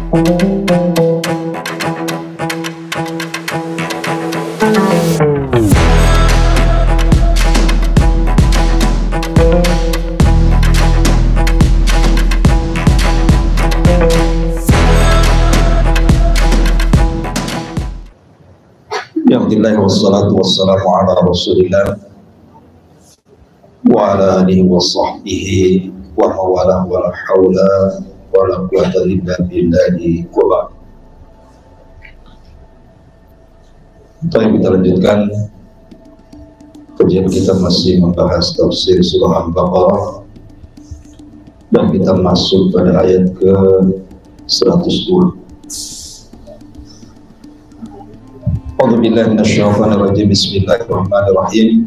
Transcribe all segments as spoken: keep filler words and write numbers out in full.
Alhamdulillah wassalatu wassalamu ala Rasulillah wa ala alihi wa sahbihi wa mawalah wa la hawla wa la quwwata illa billahi wa ba'd. Kita lanjutkan kajian kita, masih membahas tafsir surah Al-Baqarah dan kita masuk pada ayat ke seratus dua. A'udzubillahi minasyaitonir rajim. Bismillahirrahmanirrahim.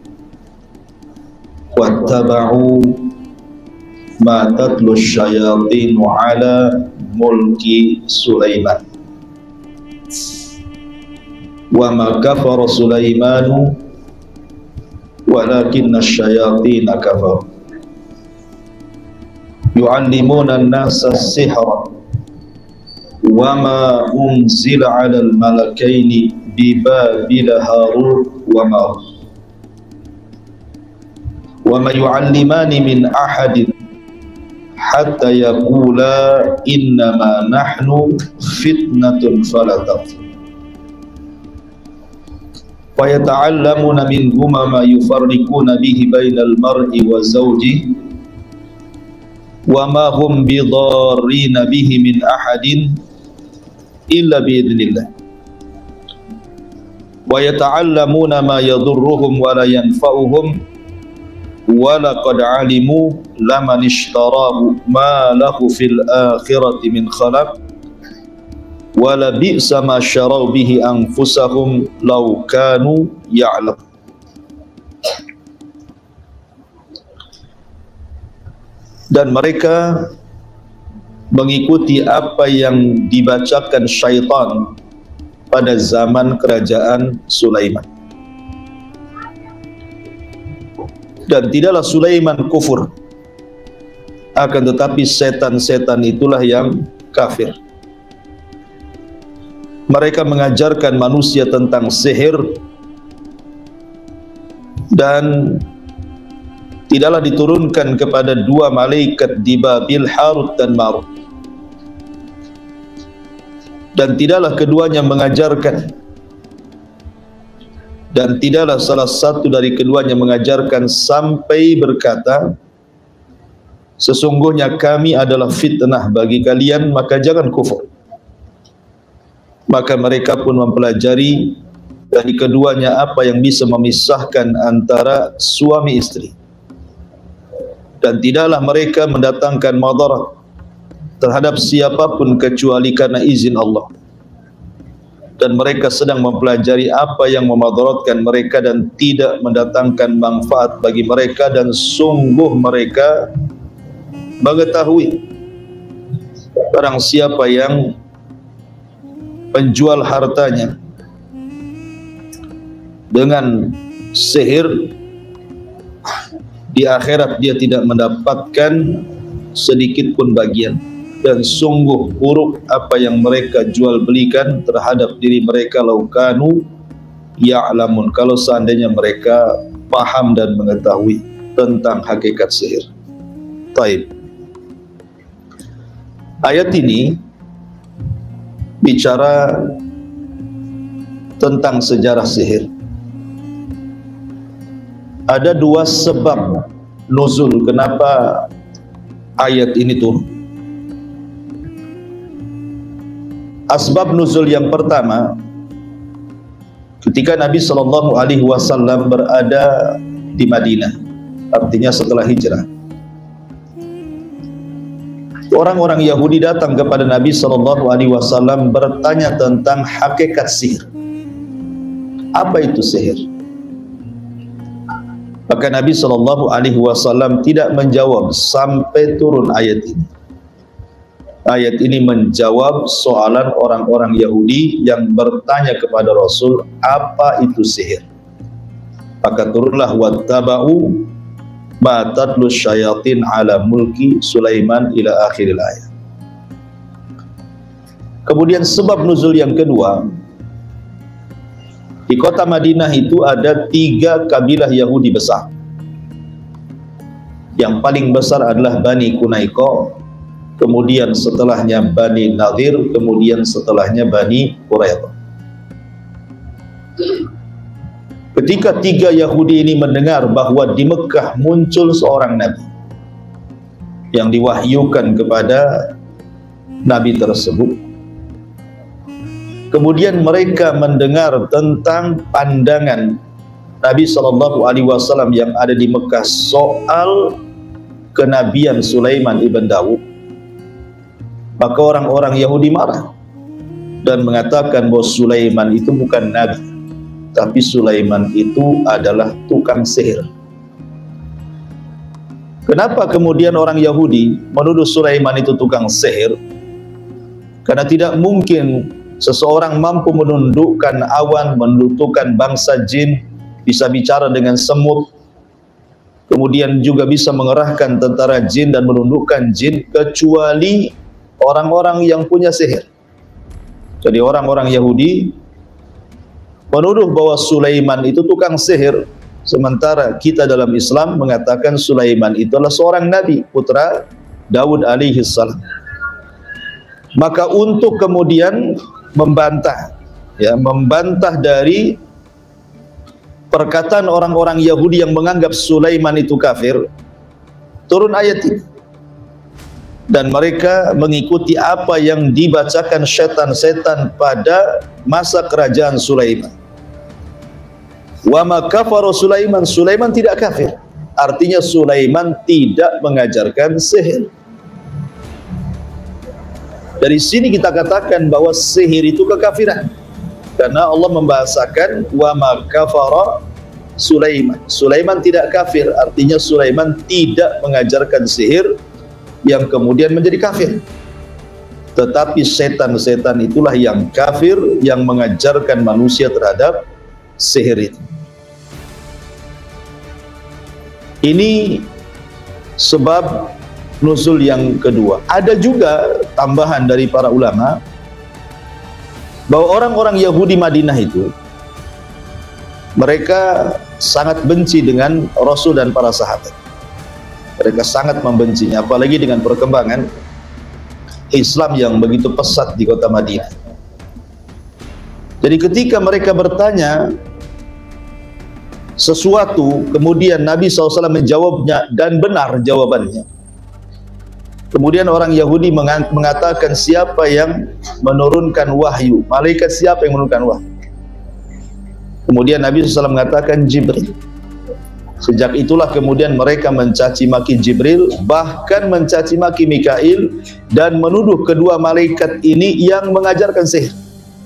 Wattaba'u ma tatlu syayatinu ala mulki Sulaiman wa ma kafara Sulaimanu walakinna syayatina kafaru yu'allimuna an-nasa as-sihra wa ma unzila 'alal malakaini bi Babil Harut wa Marut wa ma yu'allimani min ahadin hatta yaqula innama nahnu fitnatun fala takfur wa yata'allamuna minhuma ma yufarriquna bihi bainal mar'i wa zawjihi wa ma hum bidarrina bihi min ahadin illa biidznillah wa yata'allamuna ma yadurruhum wa la yanfa'uhum wa laqad alimu laman ishtarahu ma lahu fil akhirati min khalaq wa la bi'sa ma syaraw bihi anfusahum law kanu ya'lam. Dan mereka mengikuti apa yang dibacakan syaitan pada zaman kerajaan Sulaiman. Dan tidaklah Sulaiman kufur, akan tetapi setan-setan itulah yang kafir. Mereka mengajarkan manusia tentang sihir dan tidaklah diturunkan kepada dua malaikat di Babil Harut dan Marut, dan tidaklah keduanya mengajarkan, dan tidaklah salah satu dari keduanya mengajarkan sampai berkata, sesungguhnya kami adalah fitnah bagi kalian, maka jangan kufur. Maka mereka pun mempelajari dari keduanya apa yang bisa memisahkan antara suami istri, dan tidaklah mereka mendatangkan madarat terhadap siapapun kecuali karena izin Allah. Dan mereka sedang mempelajari apa yang memadaratkan mereka dan tidak mendatangkan manfaat bagi mereka, dan sungguh mereka mengetahui barang siapa yang penjual hartanya dengan sihir, di akhirat dia tidak mendapatkan sedikit pun bagian. Dan sungguh buruk apa yang mereka jual belikan terhadap diri mereka, laukanu ya'lamun, kalau seandainya mereka paham dan mengetahui tentang hakikat sihir. Taib. Ayat ini bicara tentang sejarah sihir. Ada dua sebab nuzul kenapa ayat ini turun. Asbab nuzul yang pertama, ketika Nabi Shallallahu Alaihi Wasallam berada di Madinah, artinya setelah hijrah, orang-orang Yahudi datang kepada Nabi Shallallahu Alaihi Wasallam bertanya tentang hakikat sihir. Apa itu sihir? Maka Nabi Shallallahu Alaihi Wasallam tidak menjawab sampai turun ayat ini. Ayat ini menjawab soalan orang-orang Yahudi yang bertanya kepada Rasul, apa itu sihir? Maka turunlah wattaba'u ma tatlu syayatin ala mulki Sulaiman ila akhiril ayat. Kemudian sebab nuzul yang kedua, di kota Madinah itu ada tiga kabilah Yahudi besar. Yang paling besar adalah Bani Qunaiqa, kemudian setelahnya Bani Nadir, kemudian setelahnya Bani Quraidah. Ketika tiga Yahudi ini mendengar bahwa di Mekah muncul seorang Nabi yang diwahyukan kepada Nabi tersebut, kemudian mereka mendengar tentang pandangan Nabi shallallahu alaihi wasallam yang ada di Mekah soal kenabian Sulaiman ibn Daud, maka orang-orang Yahudi marah dan mengatakan bahwa Sulaiman itu bukan Nabi, tapi Sulaiman itu adalah tukang sihir. Kenapa kemudian orang Yahudi menuduh Sulaiman itu tukang sihir? Karena tidak mungkin seseorang mampu menundukkan awan, menundukkan bangsa jin, bisa bicara dengan semut, kemudian juga bisa mengerahkan tentara jin dan menundukkan jin, kecuali orang-orang yang punya sihir. Jadi orang-orang Yahudi menuduh bahwa Sulaiman itu tukang sihir, sementara kita dalam Islam mengatakan Sulaiman itu adalah seorang nabi, putra Daud alaihi salam. Maka untuk kemudian membantah, ya, membantah dari perkataan orang-orang Yahudi yang menganggap Sulaiman itu kafir, turun ayat ini dan mereka mengikuti apa yang dibacakan setan-setan pada masa kerajaan Sulaiman. Wa ma kafara Sulaiman, Sulaiman tidak kafir, artinya Sulaiman tidak mengajarkan sihir. Dari sini kita katakan bahwa sihir itu kekafiran, karena Allah membahasakan wa ma kafara Sulaiman. Sulaiman tidak kafir, artinya Sulaiman tidak mengajarkan sihir yang kemudian menjadi kafir. Tetapi setan-setan itulah yang kafir, yang mengajarkan manusia terhadap sihir itu. Ini sebab nuzul yang kedua. Ada juga tambahan dari para ulama bahwa orang-orang Yahudi Madinah itu mereka sangat benci dengan Rasul dan para sahabat. Mereka sangat membencinya, apalagi dengan perkembangan Islam yang begitu pesat di kota Madinah. Jadi ketika mereka bertanya sesuatu, kemudian Nabi shallallahu alaihi wasallam menjawabnya dan benar jawabannya. Kemudian orang Yahudi mengatakan, siapa yang menurunkan wahyu? Malaikat siapa yang menurunkan wahyu? Kemudian Nabi shallallahu alaihi wasallam mengatakan Jibril. Sejak itulah kemudian mereka mencaci maki Jibril, bahkan mencaci maki Mikail, dan menuduh kedua malaikat ini yang mengajarkan sihir.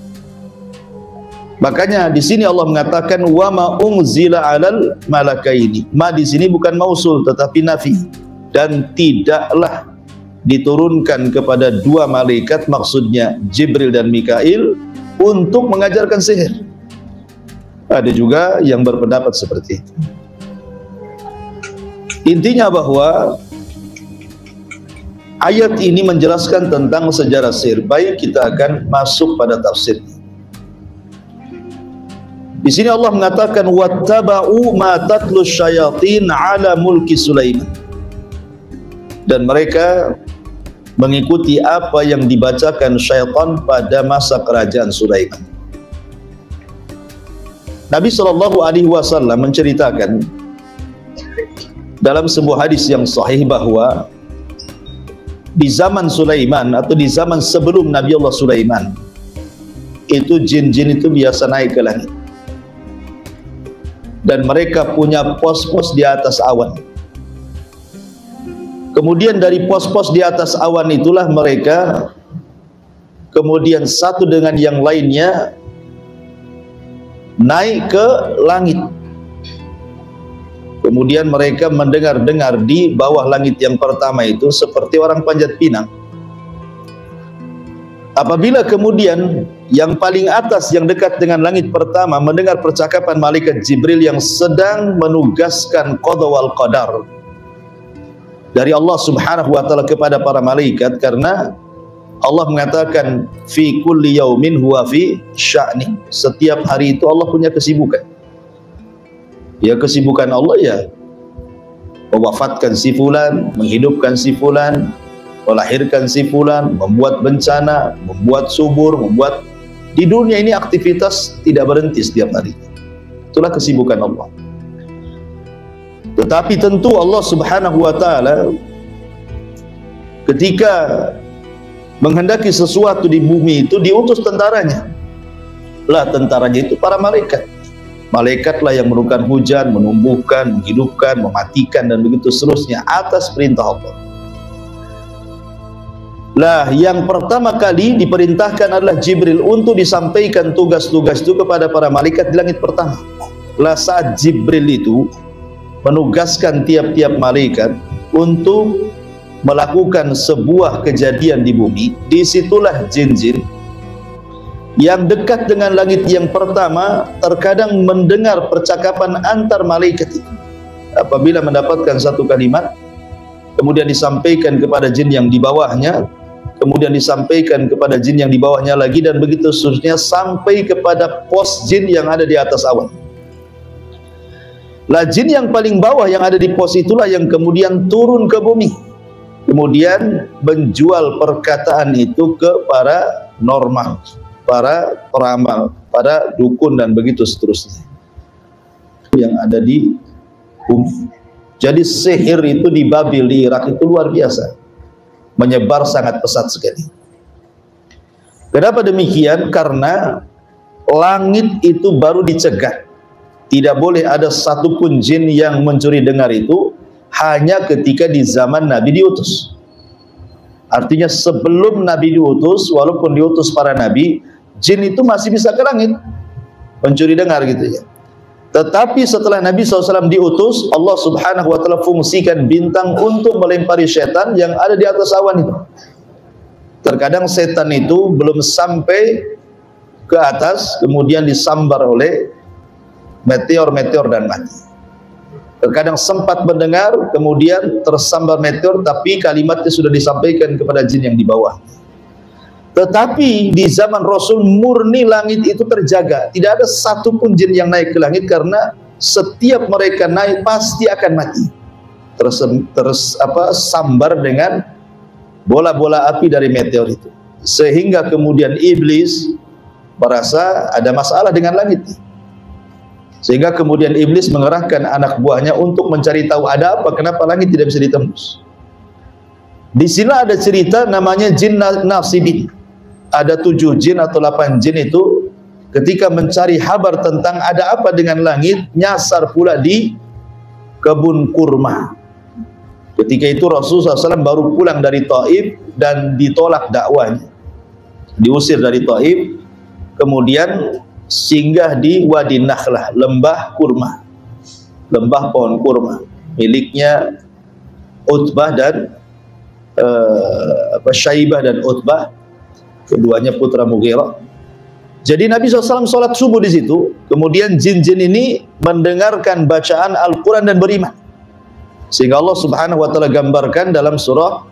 Makanya di sini Allah mengatakan wa ma unzila alal malakaini. Ma di sini bukan mausul tetapi nafi, dan tidaklah diturunkan kepada dua malaikat, maksudnya Jibril dan Mikail, untuk mengajarkan sihir. Ada juga yang berpendapat seperti itu. Intinya bahwa ayat ini menjelaskan tentang sejarah sihir. Baik, kita akan masuk pada tafsir. Di sini Allah mengatakan wattaba'u ma tatlu syayatin ala mulki Sulaiman. Dan mereka mengikuti apa yang dibacakan syaitan pada masa kerajaan Sulaiman. Nabi shallallahu alaihi wasallam menceritakan dalam sebuah hadis yang sahih bahwa di zaman Sulaiman atau di zaman sebelum Nabi Allah Sulaiman itu jin-jin itu biasa naik ke langit, dan mereka punya pos-pos di atas awan. Kemudian dari pos-pos di atas awan itulah mereka kemudian satu dengan yang lainnya naik ke langit. Kemudian mereka mendengar-dengar di bawah langit yang pertama itu seperti orang panjat pinang. Apabila kemudian yang paling atas yang dekat dengan langit pertama mendengar percakapan malaikat Jibril yang sedang menugaskan qada wal qadar dari Allah Subhanahu wa taala kepada para malaikat, karena Allah mengatakan fi kulli yaumin huwa fi sya'ni. Setiap hari itu Allah punya kesibukan. Ya, kesibukan Allah ya mewafatkan si fulan, menghidupkan si fulan, melahirkan si fulan, membuat bencana, membuat subur, membuat di dunia ini aktivitas tidak berhenti setiap hari. Itulah kesibukan Allah. Tetapi tentu Allah Subhanahu wa taala ketika menghendaki sesuatu di bumi itu diutus tentaranya. Lah tentaranya itu para malaikat. Malaikatlah yang menurunkan hujan, menumbuhkan, menghidupkan, mematikan dan begitu seterusnya atas perintah Allah. Lah yang pertama kali diperintahkan adalah Jibril untuk disampaikan tugas-tugas itu kepada para malaikat di langit pertama. Lah saat Jibril itu menugaskan tiap-tiap malaikat untuk melakukan sebuah kejadian di bumi, disitulah jin-jin yang dekat dengan langit yang pertama terkadang mendengar percakapan antar malaikat itu. Apabila mendapatkan satu kalimat, kemudian disampaikan kepada jin yang di bawahnya, kemudian disampaikan kepada jin yang di bawahnya lagi, dan begitu seterusnya sampai kepada pos jin yang ada di atas awan. Lah jin yang paling bawah yang ada di pos itulah yang kemudian turun ke bumi, kemudian menjual perkataan itu ke para normal, para peramal, para dukun dan begitu seterusnya yang ada di bumi. Jadi sihir itu di Babil, di Irak itu luar biasa, menyebar sangat pesat sekali. Kenapa demikian? Karena langit itu baru dicegat. Tidak boleh ada satupun jin yang mencuri dengar itu hanya ketika di zaman Nabi diutus. Artinya sebelum Nabi diutus, walaupun diutus para Nabi, jin itu masih bisa ke langit mencuri dengar gitu ya. Tetapi setelah Nabi shallallahu alaihi wasallam diutus, Allah Subhanahu wa taala fungsikan bintang untuk melempari setan yang ada di atas awan itu. Terkadang setan itu belum sampai ke atas, kemudian disambar oleh meteor-meteor dan mati. Terkadang sempat mendengar, kemudian tersambar meteor, tapi kalimatnya sudah disampaikan kepada jin yang di bawah. Tetapi di zaman Rasul murni langit itu terjaga, tidak ada satupun jin yang naik ke langit, karena setiap mereka naik pasti akan mati, terus, terus apa sambar dengan bola-bola api dari meteor itu. Sehingga kemudian iblis merasa ada masalah dengan langit, sehingga kemudian iblis mengerahkan anak buahnya untuk mencari tahu ada apa, kenapa langit tidak bisa ditembus. Di sini ada cerita namanya jin nasibin. Ada tujuh jin atau delapan jin itu ketika mencari kabar tentang ada apa dengan langit, nyasar pula di kebun kurma. Ketika itu Rasulullah shallallahu alaihi wasallam baru pulang dari Taif dan ditolak dakwanya, diusir dari Taif, kemudian singgah di Wadi Nakhlah, lembah kurma, lembah pohon kurma miliknya Utbah dan uh, apa Syaibah dan Utbah, keduanya putra Mughirah. Jadi Nabi shallallahu alaihi wasallam sholat subuh di situ, kemudian jin-jin ini mendengarkan bacaan Al-Quran dan beriman, sehingga Allah Subhanahu wa taala gambarkan dalam surah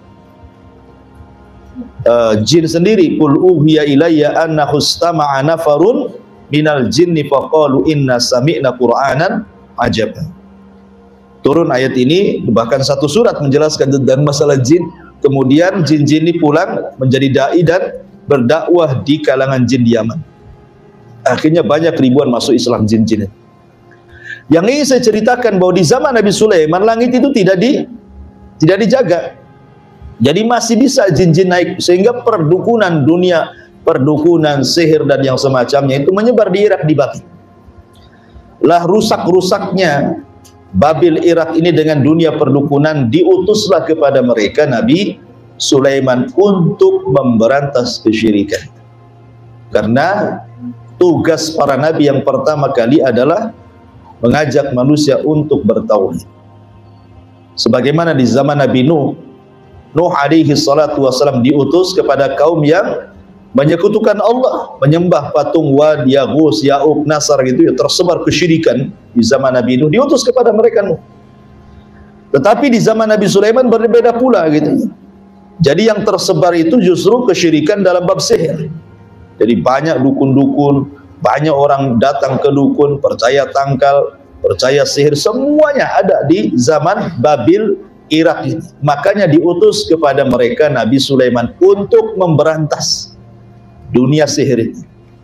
uh, jin sendiri, qul uhiya ilayya annahu istama'a nafarun minal jinni faqalu inna sami'na qur'anan ajaba. Turun ayat ini, bahkan satu surat menjelaskan tentang masalah jin. Kemudian jin-jin ini pulang menjadi dai dan berdakwah di kalangan jin di Yaman. Akhirnya banyak ribuan masuk Islam jin-jin. Yang ingin saya ceritakan bahwa di zaman Nabi Sulaiman langit itu tidak di tidak dijaga. Jadi masih bisa jin-jin naik, sehingga perdukunan dunia, perdukunan, sihir dan yang semacamnya itu menyebar di Irak, di Babil. Lah rusak-rusaknya Babil Irak ini dengan dunia perdukunan, diutuslah kepada mereka Nabi Sulaiman untuk memberantas kesyirikan. Karena tugas para nabi yang pertama kali adalah mengajak manusia untuk bertauhid. Sebagaimana di zaman Nabi Nuh, Nuh alaihi salatu wassalam diutus kepada kaum yang menyekutukan Allah, menyembah patung Wad, Yaghus, Ya'uq, Nasar gitu ya, tersebar kesyirikan di zaman Nabi Nuh, diutus kepada mereka Nuh. Tetapi di zaman Nabi Sulaiman berbeda pula gitu. Jadi yang tersebar itu justru kesyirikan dalam bab sihir. Jadi banyak dukun-dukun, banyak orang datang ke dukun, percaya tangkal, percaya sihir, semuanya ada di zaman Babil Irak ini. Makanya diutus kepada mereka Nabi Sulaiman untuk memberantas dunia sihir ini.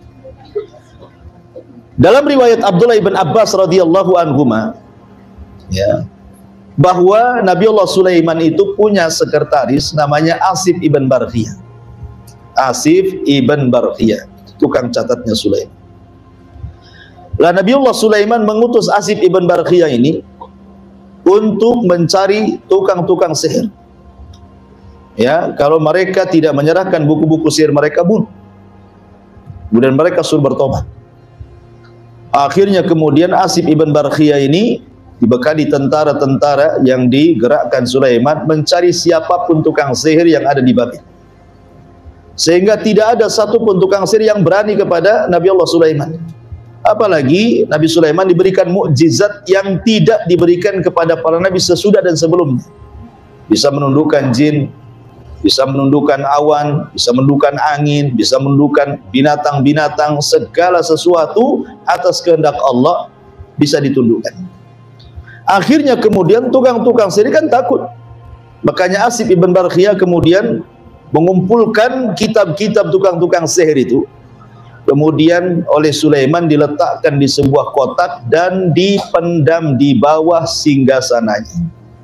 Dalam riwayat Abdullah bin Abbas radhiyallahu anhuma, ya, bahwa Nabi Allah Sulaiman itu punya sekretaris namanya Asif ibn Barkhiyah. Asif ibn Barkhiyah, tukang catatnya Sulaiman. Lah Nabi Allah Sulaiman mengutus Asif ibn Barkhiyah ini untuk mencari tukang-tukang sihir. Ya, kalau mereka tidak menyerahkan buku-buku sihir mereka bunuh. Kemudian mereka suruh bertobat. Akhirnya kemudian Asif ibn Barkhiyah ini dibekali tentara-tentara yang digerakkan Sulaiman mencari siapapun tukang sihir yang ada di Babil. Sehingga tidak ada satupun tukang sihir yang berani kepada Nabi Allah Sulaiman. Apalagi Nabi Sulaiman diberikan mukjizat yang tidak diberikan kepada para nabi sesudah dan sebelumnya. Bisa menundukkan jin, bisa menundukkan awan, bisa menundukkan angin, bisa menundukkan binatang-binatang, segala sesuatu atas kehendak Allah bisa ditundukkan. Akhirnya kemudian tukang-tukang sihir kan takut. Makanya Asif ibn Barkhiyah kemudian mengumpulkan kitab-kitab tukang-tukang sihir itu. Kemudian oleh Sulaiman diletakkan di sebuah kotak dan dipendam di bawah singgasananya.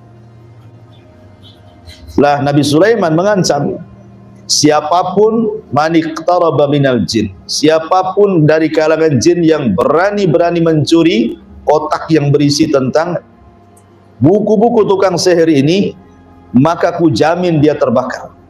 Lah Nabi Sulaiman mengancam, siapapun maniqtaraba minal jin, siapapun dari kalangan jin yang berani-berani mencuri kotak yang berisi tentang buku-buku tukang sihir ini, maka ku jamin dia terbakar.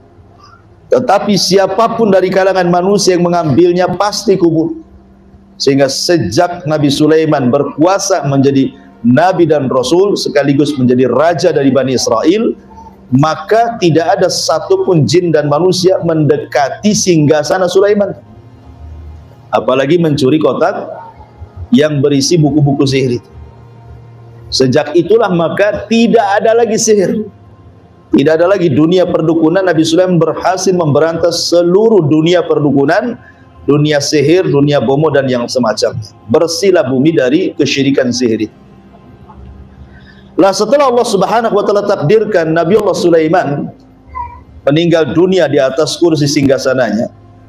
Tetapi siapapun dari kalangan manusia yang mengambilnya pasti kubur. Sehingga sejak Nabi Sulaiman berkuasa menjadi nabi dan rasul sekaligus menjadi raja dari Bani Israel, maka tidak ada satupun jin dan manusia mendekati singgasana Sulaiman, apalagi mencuri kotak yang berisi buku-buku sihir itu. Sejak itulah maka tidak ada lagi sihir, tidak ada lagi dunia perdukunan. Nabi Sulaiman berhasil memberantas seluruh dunia perdukunan, dunia sihir, dunia bomo dan yang semacamnya. Bersihlah bumi dari kesyirikan sihir itu. Lah setelah Allah Subhanahu wa taala takdirkan Nabi Allah Sulaiman meninggal dunia di atas kursi singgasananya.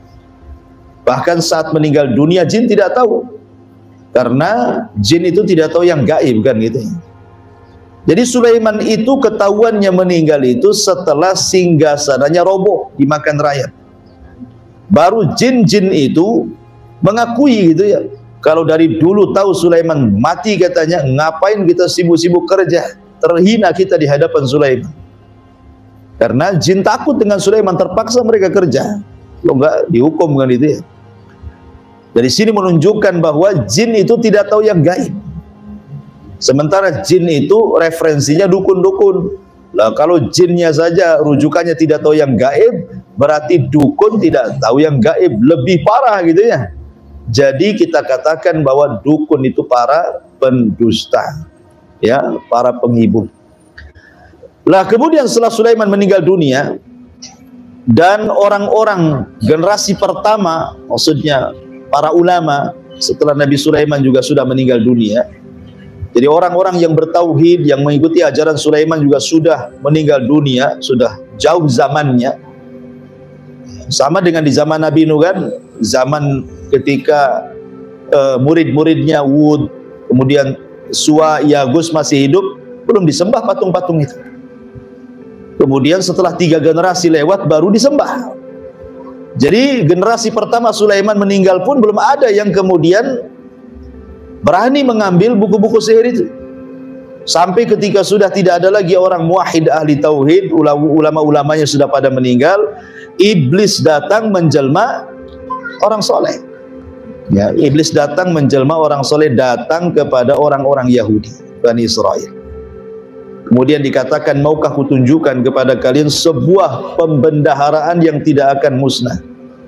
Bahkan saat meninggal dunia jin tidak tahu. Karena jin itu tidak tahu yang gaib kan gitu. Jadi Sulaiman itu ketahuannya meninggal itu setelah singgasananya roboh dimakan rakyat. Baru jin-jin itu mengakui gitu ya. Kalau dari dulu tahu Sulaiman mati katanya, ngapain kita sibuk-sibuk kerja? Terhina kita di hadapan Sulaiman. Karena jin takut dengan Sulaiman, terpaksa mereka kerja. Kalau enggak dihukum kan itu ya. Dari sini menunjukkan bahwa jin itu tidak tahu yang gaib. Sementara jin itu referensinya dukun-dukun. Lah kalau jinnya saja rujukannya tidak tahu yang gaib, berarti dukun tidak tahu yang gaib, lebih parah gitu ya. Jadi kita katakan bahwa dukun itu para pendusta, ya, para penghibur. Lah kemudian setelah Sulaiman meninggal dunia dan orang-orang generasi pertama, maksudnya para ulama setelah Nabi Sulaiman juga sudah meninggal dunia. Jadi orang-orang yang bertauhid, yang mengikuti ajaran Sulaiman juga sudah meninggal dunia, sudah jauh zamannya. Sama dengan di zaman Nabi Nuh kan, zaman ketika uh, murid-muridnya Wud, kemudian Suwa, Yagus masih hidup, belum disembah patung-patung itu. Kemudian setelah tiga generasi lewat baru disembah. Jadi generasi pertama Sulaiman meninggal pun belum ada yang kemudian berani mengambil buku-buku sihir itu. Sampai ketika sudah tidak ada lagi orang muwahhid ahli tauhid, ulama-ulamanya sudah pada meninggal, iblis datang menjelma orang soleh. Ya, iblis datang menjelma orang soleh, datang kepada orang-orang Yahudi, Bani Israel. Kemudian dikatakan, maukah kutunjukkan kepada kalian sebuah pembendaharaan yang tidak akan musnah,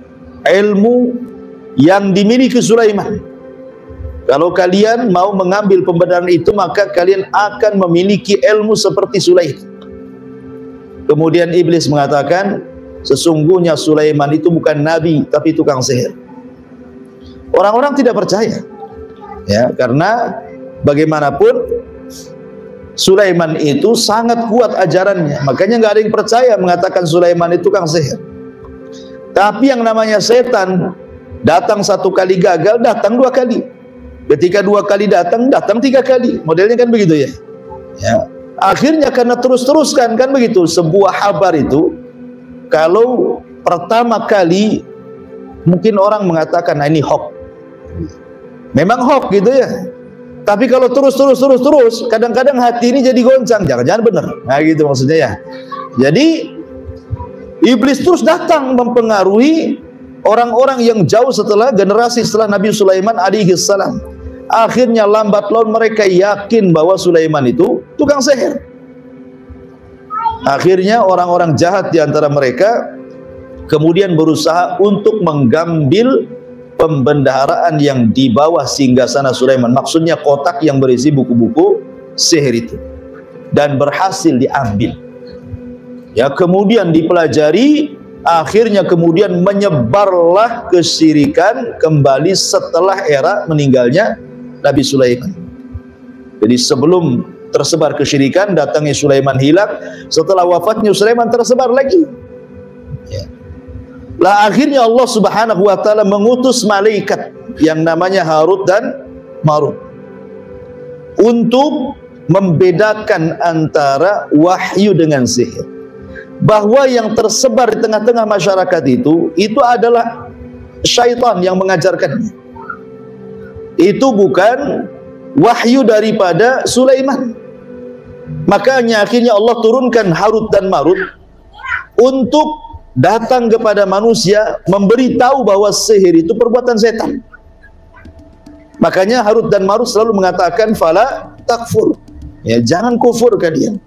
ilmu yang dimiliki Sulaiman. Kalau kalian mau mengambil pembenaran itu, maka kalian akan memiliki ilmu seperti Sulaiman. Kemudian iblis mengatakan, sesungguhnya Sulaiman itu bukan nabi tapi tukang sihir. Orang-orang tidak percaya, ya, karena bagaimanapun Sulaiman itu sangat kuat ajarannya, makanya nggak ada yang percaya mengatakan Sulaiman itu tukang sihir. Tapi yang namanya setan, datang satu kali gagal, datang dua kali. Ketika dua kali datang, datang tiga kali. Modelnya kan begitu ya. Ya. Akhirnya karena terus-teruskan kan begitu. Sebuah kabar itu, kalau pertama kali mungkin orang mengatakan, nah ini hoax. Memang hoax gitu ya. Tapi kalau terus-terus terus-terus, kadang-kadang hati ini jadi goncang. Jangan-jangan benar. Nah gitu maksudnya ya. Jadi iblis terus datang mempengaruhi orang-orang yang jauh setelah generasi setelah Nabi Sulaiman alaihi salam. Akhirnya lambat laun mereka yakin bahwa Sulaiman itu tukang sihir. Akhirnya orang-orang jahat di antara mereka kemudian berusaha untuk menggambil pembendaharaan yang di bawah singgasana Sulaiman. Maksudnya kotak yang berisi buku-buku sihir itu. Dan berhasil diambil. Ya, kemudian dipelajari, akhirnya kemudian menyebarlah kesyirikan kembali setelah era meninggalnya Nabi Sulaiman. Jadi sebelum tersebar kesyirikan, datangnya Sulaiman hilang, setelah wafatnya Sulaiman tersebar lagi. Ya. Lah akhirnya Allah Subhanahu wa taala mengutus malaikat yang namanya Harut dan Marut untuk membedakan antara wahyu dengan sihir. Bahwa yang tersebar di tengah-tengah masyarakat itu, itu adalah syaitan yang mengajarkannya. Itu bukan wahyu daripada Sulaiman. Makanya akhirnya Allah turunkan Harut dan Marut untuk datang kepada manusia, memberitahu bahwa sihir itu perbuatan setan. Makanya Harut dan Marut selalu mengatakan, fala takfur, ya, jangan kufur kalian.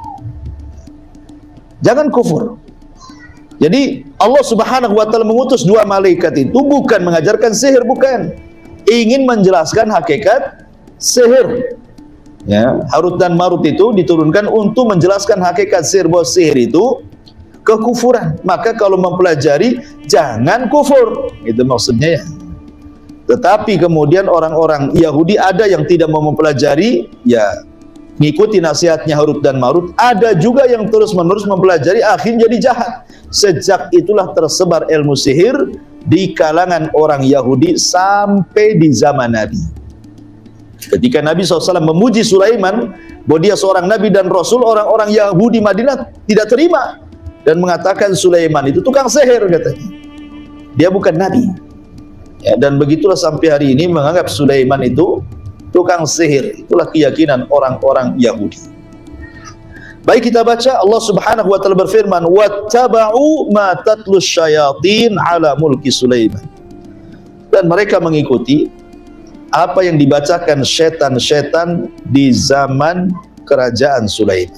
Jangan kufur. Jadi Allah Subhanahu wa taala mengutus dua malaikat itu bukan mengajarkan sihir, bukan. Ingin menjelaskan hakikat sihir. Ya, Harut dan Marut itu diturunkan untuk menjelaskan hakikat sihir, bahwa sihir itu kekufuran. Maka kalau mempelajari jangan kufur. Itu maksudnya ya. Tetapi kemudian orang-orang Yahudi ada yang tidak mau mempelajari, ya mengikuti nasihatnya Harut dan Marut. Ada juga yang terus-menerus mempelajari, akhirnya jadi jahat. Sejak itulah tersebar ilmu sihir di kalangan orang Yahudi sampai di zaman Nabi. Ketika Nabi shallallahu alaihi wasallam memuji Sulaiman bahwa dia seorang Nabi dan Rasul, orang-orang Yahudi Madinah tidak terima dan mengatakan Sulaiman itu tukang sihir, katanya. Dia bukan Nabi. Ya, dan begitulah sampai hari ini menganggap Sulaiman itu tukang sihir. Itulah keyakinan orang-orang Yahudi. Baik, kita baca Allah Subhanahu wa taala berfirman, wattaba'u ma tatlus syayatin ala mulki Sulaiman. Dan mereka mengikuti apa yang dibacakan setan-setan di zaman kerajaan Sulaiman.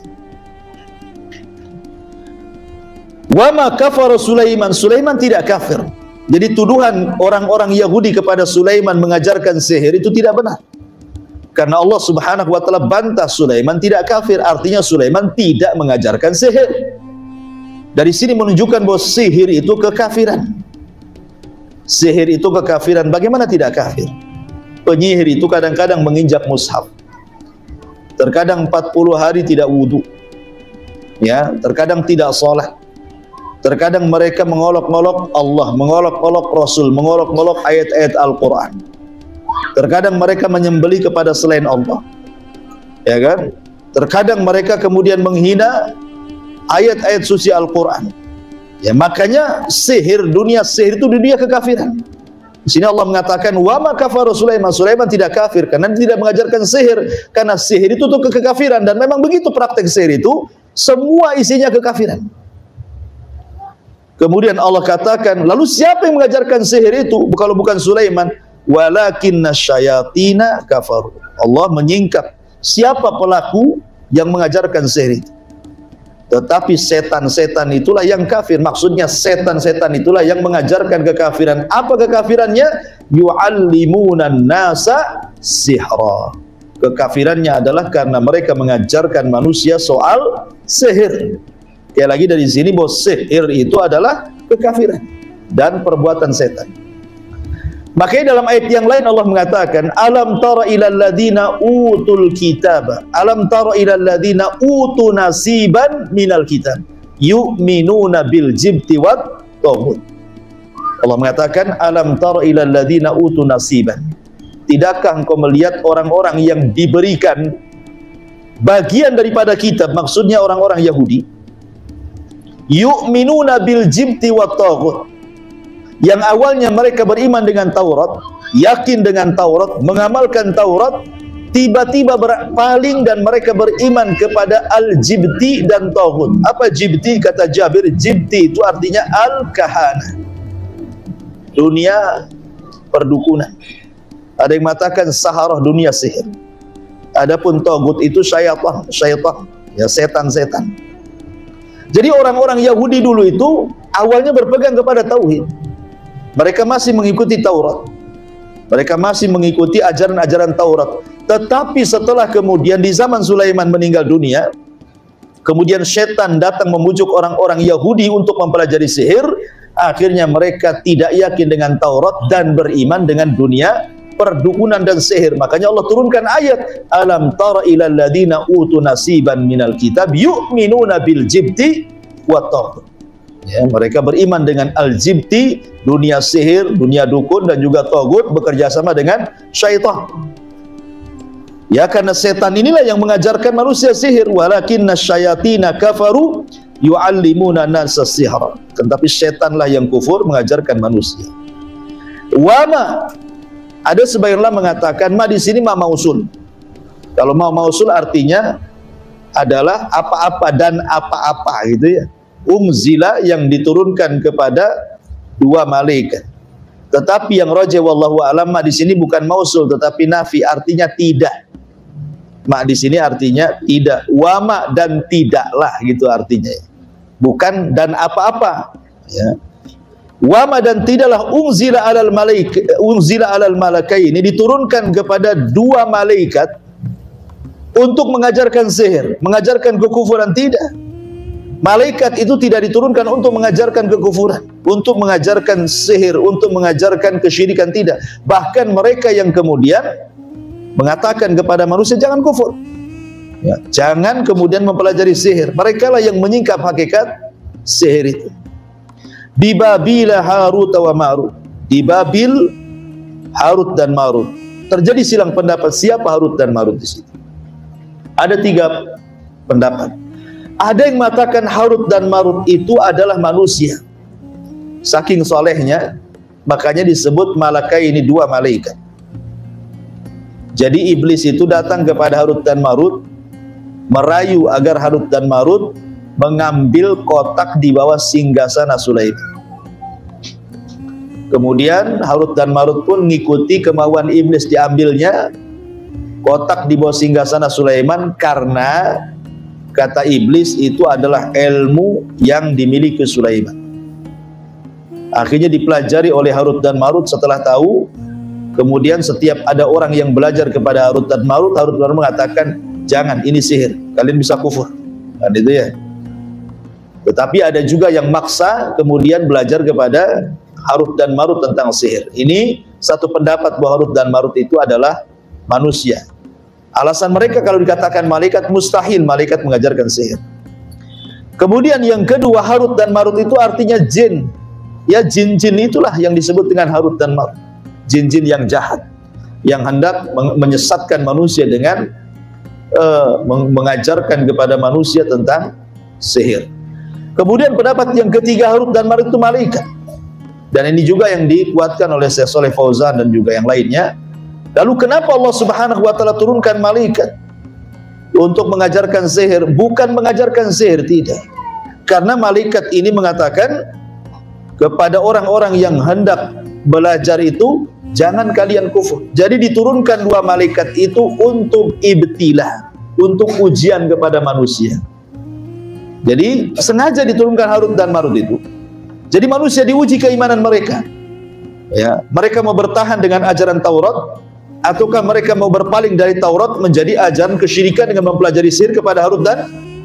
Wa ma kafara Sulaiman, Sulaiman tidak kafir. Jadi tuduhan orang-orang Yahudi kepada Sulaiman mengajarkan sihir itu tidak benar. Karena Allah Subhanahu wa taala bantah Sulaiman tidak kafir, artinya Sulaiman tidak mengajarkan sihir. Dari sini menunjukkan bahwa sihir itu kekafiran. Sihir itu kekafiran. Bagaimana tidak kafir? Penyihir itu kadang-kadang menginjak mushaf. Terkadang empat puluh hari tidak wudu. Ya, terkadang tidak salat. Terkadang mereka mengolok-olok Allah, mengolok-olok Rasul, mengolok-olok ayat-ayat Al-Quran. Terkadang mereka menyembelih kepada selain Allah, ya kan? Terkadang mereka kemudian menghina ayat-ayat suci Al-Quran. Ya, makanya sihir, dunia sihir itu dunia kekafiran. Di sini Allah mengatakan, wa ma kafara Sulaiman, Sulaiman tidak kafir karena tidak mengajarkan sihir, karena sihir itu tuh kekafiran. Dan memang begitu praktek sihir itu, semua isinya kekafiran. Kemudian Allah katakan, lalu siapa yang mengajarkan sihir itu kalau bukan Sulaiman? Walakinna syayatina kafaru. Allah menyingkap siapa pelaku yang mengajarkan sihir itu. Tetapi setan-setan itulah yang kafir. Maksudnya setan-setan itulah yang mengajarkan kekafiran. Apa kekafirannya? Yu'allimunan nasa sihra. Kekafirannya adalah karena mereka mengajarkan manusia soal sihir. Sekali lagi dari sini bahwa sihir itu adalah kekafiran dan perbuatan setan. Makanya dalam ayat yang lain Allah mengatakan, alam tara ilal ladina utul kitab, alam tara ilal ladina utu nasiban minal kitab yu'minuna bil jibti wat taghut. Allah mengatakan, alam tara ilal ladina utu nasiban, tidakkah engkau melihat orang-orang yang diberikan bagian daripada kitab, maksudnya orang-orang Yahudi, yu'minuna bil jibti wat taghut, yang awalnya mereka beriman dengan Taurat, yakin dengan Taurat, mengamalkan Taurat, tiba-tiba berpaling dan mereka beriman kepada al-jibti dan taghut. Apa jibti? Kata Jabir, jibti itu artinya al-kahana, dunia perdukunan. Ada yang mengatakan saharah, dunia sihir. Adapun taghut itu syaitan, syaitan, ya setan-setan. Jadi orang-orang Yahudi dulu itu awalnya berpegang kepada tauhid. Mereka masih mengikuti Taurat, mereka masih mengikuti ajaran-ajaran Taurat. Tetapi setelah kemudian di zaman Sulaiman meninggal dunia, kemudian setan datang membujuk orang-orang Yahudi untuk mempelajari sihir. Akhirnya mereka tidak yakin dengan Taurat dan beriman dengan dunia perdukunan dan sihir. Makanya Allah turunkan ayat, alam tara ilal ladina utu nasiban minal kitab yu'minuna bil jibti wat taghut. Ya, mereka beriman dengan al-jibti, dunia sihir, dunia dukun, dan juga taghut, bekerja sama dengan syaitan. Ya, karena setan inilah yang mengajarkan manusia sihir. Walakinna syayatina kafaru yu'allimuna nasa sihra. Tetapi setanlah yang kufur mengajarkan manusia. Wama, ada sebagian ulama mengatakan ma di sini ma mausul. Kalau ma mausul artinya adalah apa-apa dan apa-apa gitu ya. Umzila, yang diturunkan kepada dua malaikat. Tetapi yang rajih wallahu a'lam, ma di sini bukan mausul tetapi nafi, artinya tidak. Ma di sini artinya tidak, wama dan tidaklah gitu artinya. Bukan dan apa-apa, ya. Wama dan tidaklah unzila alal malaik unzila alal malakai, ini diturunkan kepada dua malaikat untuk mengajarkan sihir, mengajarkan kekufuran, tidak. Malaikat itu tidak diturunkan untuk mengajarkan kekufuran, untuk mengajarkan sihir, untuk mengajarkan kesyirikan, tidak. Bahkan mereka yang kemudian mengatakan kepada manusia jangan kufur, ya, jangan kemudian mempelajari sihir. Mereka lah yang menyingkap hakikat sihir itu. Di Babila Harut wa Marut, di Babil Harut dan Marut. Terjadi silang pendapat siapa Harut dan Marut di situ. Ada tiga pendapat. Ada yang mengatakan Harut dan Marut itu adalah manusia. Saking solehnya, makanya disebut malakai, ini dua malaikat. Jadi iblis itu datang kepada Harut dan Marut, merayu agar Harut dan Marut mengambil kotak di bawah singgasana Sulaiman. Kemudian Harut dan Marut pun mengikuti kemauan iblis, diambilnya kotak di bawah singgasana Sulaiman karena kata iblis itu adalah ilmu yang dimiliki Sulaiman. Akhirnya dipelajari oleh Harut dan Marut. Setelah tahu, kemudian setiap ada orang yang belajar kepada Harut dan Marut, Harut dan Marut mengatakan jangan, ini sihir, kalian bisa kufur. Kan itu ya. Tetapi ada juga yang maksa kemudian belajar kepada Harut dan Marut tentang sihir. Ini satu pendapat bahwa Harut dan Marut itu adalah manusia. Alasan mereka kalau dikatakan malaikat, mustahil malaikat mengajarkan sihir. Kemudian yang kedua, Harut dan Marut itu artinya jin. Ya, jin-jin itulah yang disebut dengan Harut dan Marut. Jin-jin yang jahat, yang hendak menyesatkan manusia dengan uh, mengajarkan kepada manusia tentang sihir. Kemudian pendapat yang ketiga, Harut dan Marut itu malaikat. Dan ini juga yang dikuatkan oleh Syekh Shalih Fauzan dan juga yang lainnya. Lalu kenapa Allah Subhanahu wa taala turunkan malaikat untuk mengajarkan sihir? Bukan mengajarkan sihir, tidak. Karena malaikat ini mengatakan kepada orang-orang yang hendak belajar itu, jangan kalian kufur. Jadi diturunkan dua malaikat itu untuk ibtilah, untuk ujian kepada manusia. Jadi sengaja diturunkan Harut dan Marut itu. Jadi manusia diuji keimanan mereka. Ya, mereka mau bertahan dengan ajaran Taurat, ataukah mereka mau berpaling dari Taurat menjadi ajaran kesyirikan dengan mempelajari sihir kepada Harut dan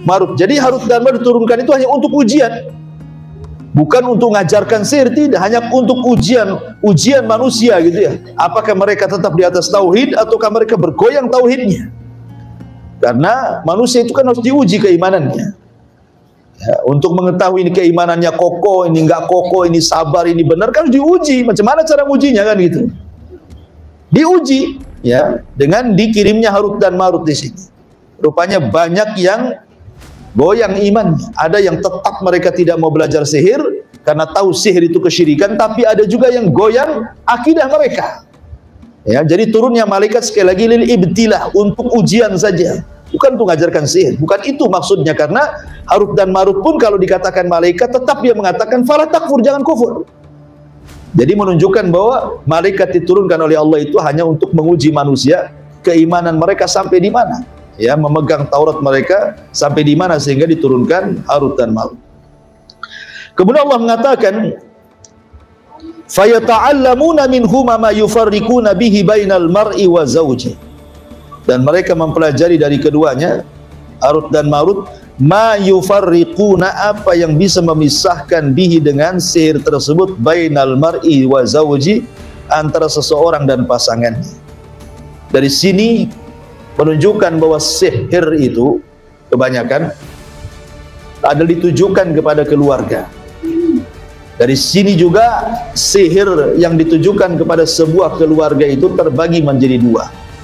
Marut. Jadi Harut dan Marut diturunkan itu hanya untuk ujian, bukan untuk mengajarkan sihir, tidak, hanya untuk ujian, ujian manusia gitu ya. Apakah mereka tetap di atas tauhid ataukah mereka bergoyang tauhidnya? Karena manusia itu kan harus diuji keimanannya. Ya, untuk mengetahui ini keimanannya kokoh, ini enggak kokoh, ini sabar, ini benar, kan diuji. Macam mana cara ujinya kan gitu? Diuji ya dengan dikirimnya Harut dan Marut di sini. Rupanya banyak yang goyang iman. Ada yang tetap mereka tidak mau belajar sihir karena tahu sihir itu kesyirikan, tapi ada juga yang goyang akidah mereka. Ya, jadi turunnya malaikat sekali lagi lil ibtilah, untuk ujian saja, bukan untuk mengajarkan sihir. Bukan itu maksudnya, karena Harut dan Marut pun kalau dikatakan malaikat tetap dia mengatakan fala takfur, jangan kufur. Jadi menunjukkan bahwa malaikat diturunkan oleh Allah itu hanya untuk menguji manusia, keimanan mereka sampai di mana, ya, memegang Taurat mereka sampai di mana sehingga diturunkan Harut dan Marut. Kemudian Allah mengatakan fayata'allamuna minhuma ma yufarriquna bihi bainal mar'i wa zawji, dan mereka mempelajari dari keduanya Harut dan Marut ma yufarriquna, apa yang bisa memisahkan bihi dengan sihir tersebut, bainal mar'i wa zawji, antara seseorang dan pasangannya. Dari sini menunjukkan bahwa sihir itu kebanyakan ada ditujukan kepada keluarga. Dari sini juga sihir yang ditujukan kepada sebuah keluarga itu terbagi menjadi dua.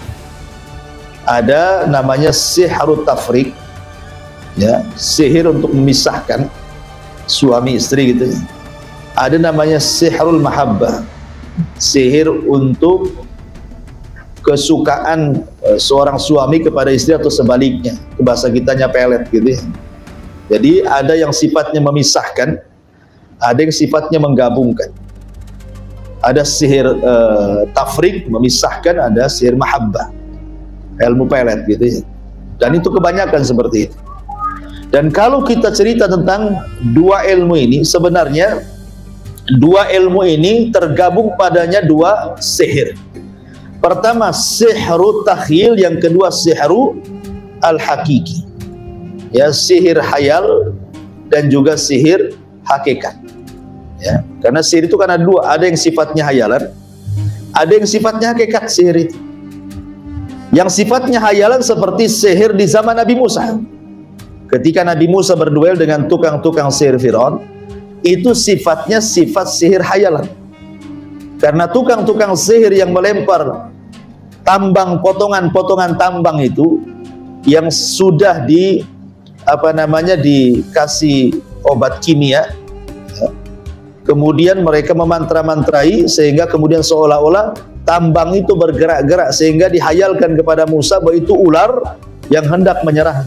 Ada namanya sihrut tafriq, ya, sihir untuk memisahkan suami istri gitu. Ada namanya sihrul mahabbah, sihir untuk kesukaan uh, seorang suami kepada istri atau sebaliknya, ke bahasa kitanya pelet gitu ya. Jadi ada yang sifatnya memisahkan, ada yang sifatnya menggabungkan. Ada sihir uh, tafriq, memisahkan, ada sihir mahabbah, ilmu pelet gitu ya. Dan itu kebanyakan seperti itu. Dan kalau kita cerita tentang dua ilmu ini, sebenarnya dua ilmu ini tergabung padanya dua sihir. Pertama sihru takhyil, yang kedua sihru al-hakiki, ya, sihir hayal dan juga sihir hakikat, ya. Karena sihir itu kan ada dua, ada yang sifatnya hayalan, ada yang sifatnya hakikat. Sihir itu yang sifatnya hayalan seperti sihir di zaman Nabi Musa. Ketika Nabi Musa berduel dengan tukang-tukang sihir Firaun, itu sifatnya sifat sihir hayalan. Karena tukang-tukang sihir yang melempar tambang, potongan-potongan tambang itu yang sudah di apa namanya dikasih obat kimia, ya, kemudian mereka memantra-mantrai sehingga kemudian seolah-olah tambang itu bergerak-gerak, sehingga dihayalkan kepada Musa bahwa itu ular yang hendak menyerang.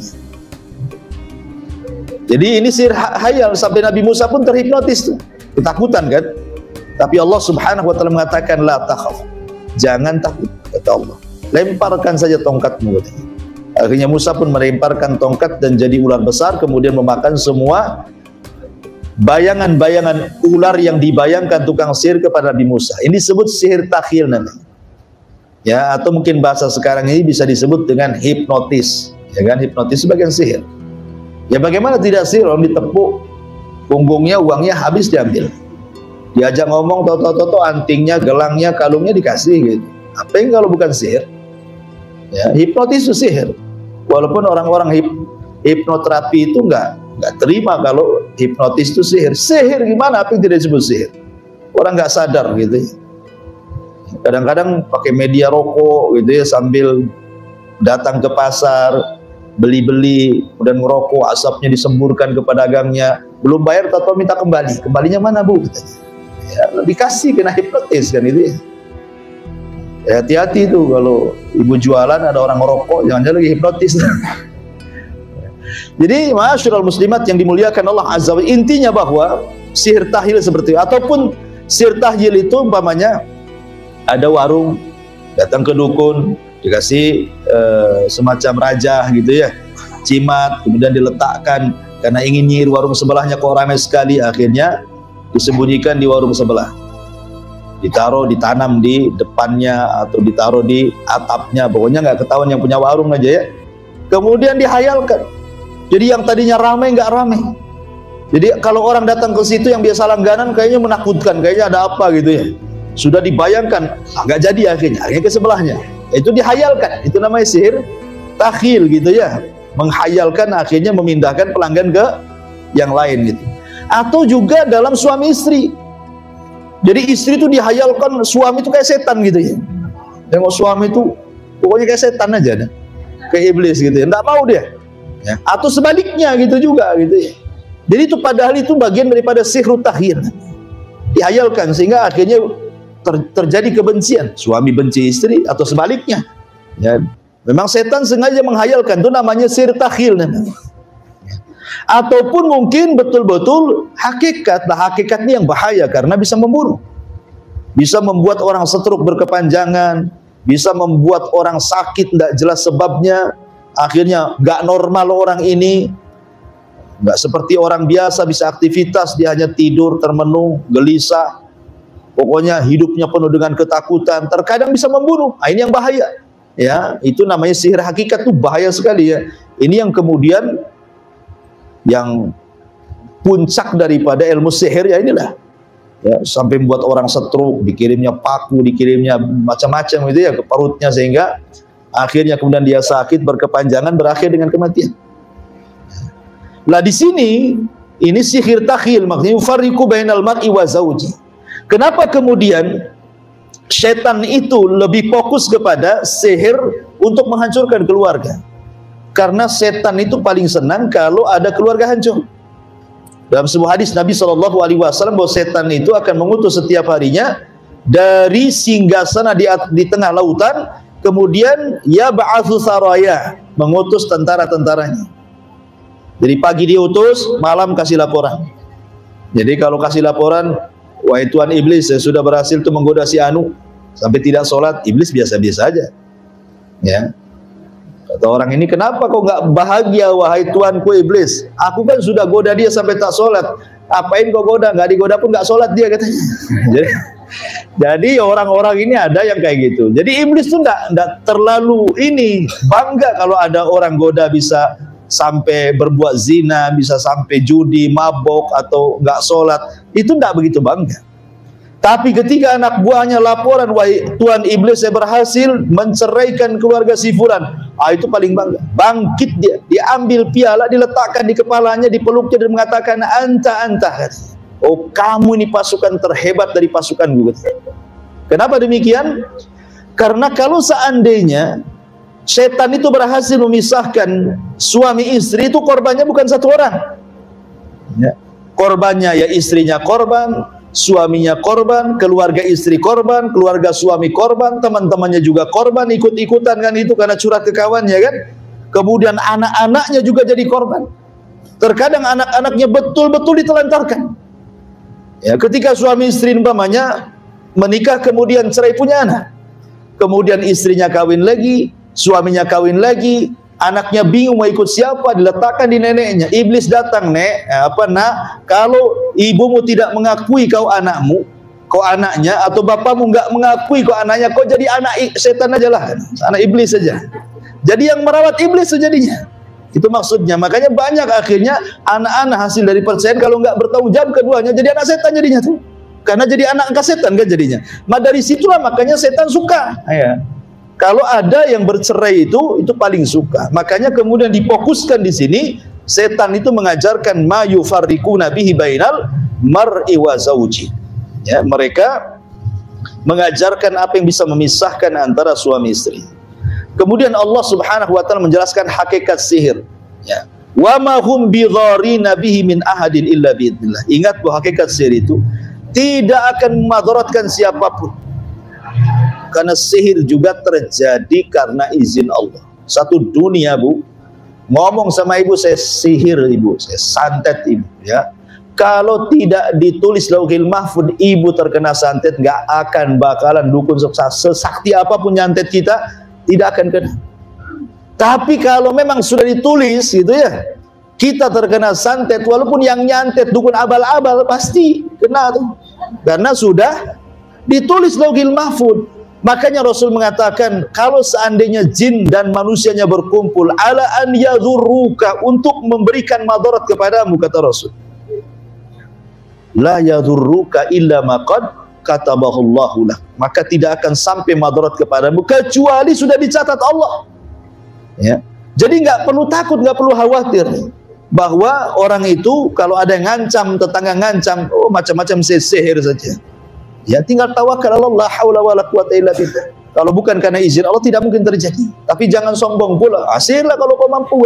Jadi ini sihir hayal, sampai Nabi Musa pun terhipnotis tuh, ketakutan kan. Tapi Allah Subhanahu wa taala mengatakan la takhaf, jangan takut, kata Allah. Lemparkan saja tongkatmu. Akhirnya Musa pun melemparkan tongkat dan jadi ular besar, kemudian memakan semua bayangan-bayangan ular yang dibayangkan tukang sihir kepada Nabi Musa. Ini disebut sihir takhyil namanya. Ya, atau mungkin bahasa sekarang ini bisa disebut dengan hipnotis. Ya kan, hipnotis sebagian sihir. Ya bagaimana tidak sihir, orang ditepuk punggungnya, uangnya habis diambil. Diajak ngomong, toto-toto antingnya, gelangnya, kalungnya dikasih gitu. Apa yang kalau bukan sihir? Ya, hipnotis itu sihir. Walaupun orang-orang hip, hipnoterapi itu enggak enggak terima kalau hipnotis itu sihir. Sihir gimana? Apa yang tidak disebut sihir? Orang nggak sadar gitu. Kadang-kadang pakai media rokok gitu ya, sambil datang ke pasar, beli-beli, kemudian merokok, asapnya disemburkan ke pedagangnya, belum bayar atau minta kembali. Kembalinya mana bu? Katanya. Ya, dikasih, kena hipnotis kan itu ya. Ya, hati-hati tuh kalau ibu jualan ada orang ngerokok, jangan-jangan lagi hipnotis. Jadi ma'asyiral muslimat yang dimuliakan Allah Azza wa Jalla, intinya bahwa sihir tahyil seperti itu, ataupun sihir tahyil itu umpamanya ada warung, datang ke dukun, dikasih uh, semacam raja gitu ya, cimat, kemudian diletakkan karena ingin nyihir warung sebelahnya kok ramai sekali, akhirnya disembunyikan di warung sebelah, ditaruh, ditanam di depannya atau ditaruh di atapnya, pokoknya nggak ketahuan yang punya warung aja ya. Kemudian dihayalkan Jadi yang tadinya ramai nggak ramai. Jadi kalau orang datang ke situ yang biasa langganan kayaknya menakutkan, kayaknya ada apa gitu ya. Sudah dibayangkan, nggak jadi akhirnya, akhirnya ke sebelahnya. Itu dihayalkan, itu namanya sihir takhil gitu ya. Menghayalkan akhirnya memindahkan pelanggan ke yang lain gitu. Atau juga dalam suami istri. Jadi istri itu dihayalkan suami itu kayak setan gitu ya. Tengok suami itu pokoknya kayak setan aja, kayak iblis gitu ya. Nggak mau dia. Ya. Atau sebaliknya gitu juga gitu ya. Jadi itu padahal itu bagian daripada sihir takhil. Dihayalkan sehingga akhirnya ter, terjadi kebencian. Suami benci istri atau sebaliknya. Ya. Memang setan sengaja menghayalkan, itu namanya sihir takhil namanya. Ataupun mungkin betul-betul hakikat. Nah, hakikat ini yang bahaya karena bisa membunuh. Bisa membuat orang stroke berkepanjangan, bisa membuat orang sakit tidak jelas sebabnya. Akhirnya nggak normal orang ini. Nggak seperti orang biasa bisa aktivitas, dia hanya tidur termenung, gelisah. Pokoknya hidupnya penuh dengan ketakutan. Terkadang bisa membunuh. Nah, ini yang bahaya. Ya, itu namanya sihir hakikat, itu bahaya sekali ya. Ini yang kemudian yang puncak daripada ilmu sihir ya inilah. Ya, sampai membuat orang stroke, dikirimnya paku, dikirimnya macam-macam gitu ya ke perutnya sehingga akhirnya kemudian dia sakit berkepanjangan berakhir dengan kematian. Lah di sini ini sihir takhil, maksudnya yufarriqu bainal mar'i wa zauji. Kenapa kemudian setan itu lebih fokus kepada sihir untuk menghancurkan keluarga? Karena setan itu paling senang kalau ada keluarga hancur. Dalam sebuah hadis Nabi shallallahu alaihi wasallam bahwa setan itu akan mengutus setiap harinya dari singgasana di, di tengah lautan, kemudian ya ba'atsu saraya, mengutus tentara-tentaranya. Jadi pagi diutus, malam kasih laporan. Jadi kalau kasih laporan, wahai Tuan Iblis, saya sudah berhasil tuh menggoda si Anu sampai tidak sholat. Iblis biasa-biasa aja. Ya. Kata orang ini, kenapa kau nggak bahagia wahai Tuanku Iblis? Aku kan sudah goda dia sampai tak sholat. Apain kau goda? Nggak digoda pun nggak sholat dia katanya. Jadi, jadi orang-orang ini ada yang kayak gitu. Jadi Iblis tuh nggak nggak terlalu ini bangga kalau ada orang goda bisa sampai berbuat zina, bisa sampai judi, mabok atau nggak sholat, itu nggak begitu bangga. Tapi ketika anak buahnya laporan, wahai Tuan Iblis, saya berhasil menceraikan keluarga si Fulan, ah, itu paling bangga. Bangkit dia, diambil piala, diletakkan di kepalanya, dipeluknya dan mengatakan anta anta. Oh, kamu ini pasukan terhebat dari pasukan gue. Kenapa demikian? Karena kalau seandainya setan itu berhasil memisahkan suami istri, itu korbannya bukan satu orang. Ya. Korbannya ya istrinya korban, suaminya korban, keluarga istri korban, keluarga suami korban, teman-temannya juga korban, ikut-ikutan kan itu karena curhat ke kawannya kan. Kemudian anak-anaknya juga jadi korban. Terkadang anak-anaknya betul-betul ditelantarkan. Ya, ketika suami istri umpamanya menikah kemudian cerai punya anak. Kemudian istrinya kawin lagi, suaminya kawin lagi, anaknya bingung mau ikut siapa, diletakkan di neneknya. Iblis datang, nek, apa nak, kalau ibumu tidak mengakui kau anakmu, kau anaknya, atau bapakmu nggak mengakui kau anaknya, kau jadi anak setan aja lah, anak iblis saja. Jadi yang merawat iblis sejadinya. Itu maksudnya. Makanya banyak akhirnya anak-anak hasil dari perceraian kalau nggak bertanggung jawab keduanya jadi anak setan jadinya tuh. Karena jadi anak angkat setan kan jadinya. Nah dari situlah makanya setan suka. Ya. Kalau ada yang bercerai itu, itu paling suka. Makanya kemudian difokuskan di sini, setan itu mengajarkan ma yufarriquna bihi bainal mar'i wa zauji. Ya, mereka mengajarkan apa yang bisa memisahkan antara suami istri. Kemudian Allah Subhanahu wa taala menjelaskan hakikat sihir. Ya. Wa ma hum bidharina bihi min ahadin illa biidznillah. Ingat bahwa hakikat sihir itu tidak akan memadaratkan siapapun. Karena sihir juga terjadi karena izin Allah. Satu dunia, Bu, ngomong sama ibu, saya sihir ibu, saya santet ibu, ya. Kalau tidak ditulis lauhil mahfud, ibu terkena santet, nggak akan bakalan dukun sukses. Sesakti apapun nyantet kita, tidak akan kena. Tapi kalau memang sudah ditulis, gitu ya, kita terkena santet, walaupun yang nyantet dukun abal-abal, pasti kena tuh. Karena sudah ditulis lauhil mahfud. Makanya Rasul mengatakan, kalau seandainya jin dan manusianya berkumpul ala an yadhurruka, untuk memberikan madarat kepadamu, kata Rasul, la yadhurruka illa ma qad katabahullahu lak, maka tidak akan sampai madarat kepadamu kecuali sudah dicatat Allah. Ya. Jadi nggak perlu takut, nggak perlu khawatir bahwa orang itu kalau ada yang ngancam, tetangga ngancam, oh macam-macam sihir saja. Ya, tinggal tawakal Allah, la haula wala quwata illa billah. Kalau bukan karena izin Allah tidak mungkin terjadi. Tapi jangan sombong pula. Hasillah kalau kau mampu.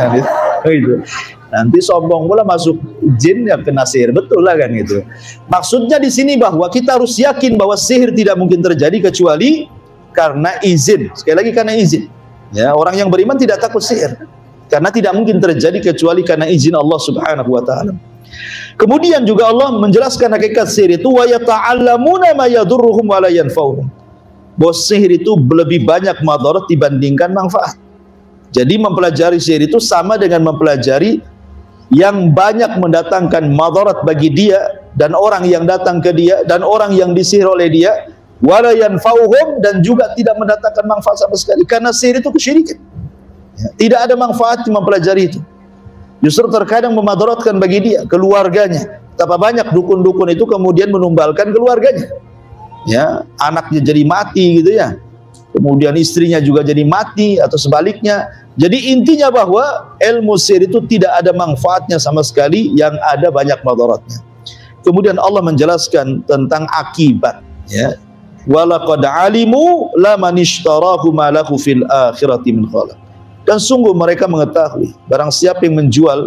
Gitu. Nanti sombong pula masuk jin yang kena sihir, betul lah kan gitu. Maksudnya di sini bahwa kita harus yakin bahwa sihir tidak mungkin terjadi kecuali karena izin. Sekali lagi karena izin. Ya, orang yang beriman tidak takut sihir. Karena tidak mungkin terjadi kecuali karena izin Allah Subhanahu wa taala. Kemudian juga Allah menjelaskan hakikat sihir itu, wa yata'allamuna ma yadurruhum wa la yanfa'uhum. Bahwa sihir itu lebih banyak madarat dibandingkan manfaat. Jadi mempelajari sihir itu sama dengan mempelajari yang banyak mendatangkan madarat bagi dia dan orang yang datang ke dia dan orang yang disihir oleh dia, wa la yanfa'uhum, dan juga tidak mendatangkan manfaat sama sekali, karena sihir itu kesyirikan. Ya, tidak ada manfaat mempelajari itu. Justru terkadang memadaratkan bagi dia, keluarganya. Betapa banyak dukun-dukun itu kemudian menumbalkan keluarganya. Ya, anaknya jadi mati gitu ya. Kemudian istrinya juga jadi mati atau sebaliknya. Jadi intinya bahwa ilmu sihir itu tidak ada manfaatnya sama sekali, yang ada banyak madaratnya. Kemudian Allah menjelaskan tentang akibat, ya. Walaqad alimu laman ishtarahu ma lahu fil akhirati min khalaq. Dan sungguh mereka mengetahui, barang siapa yang menjual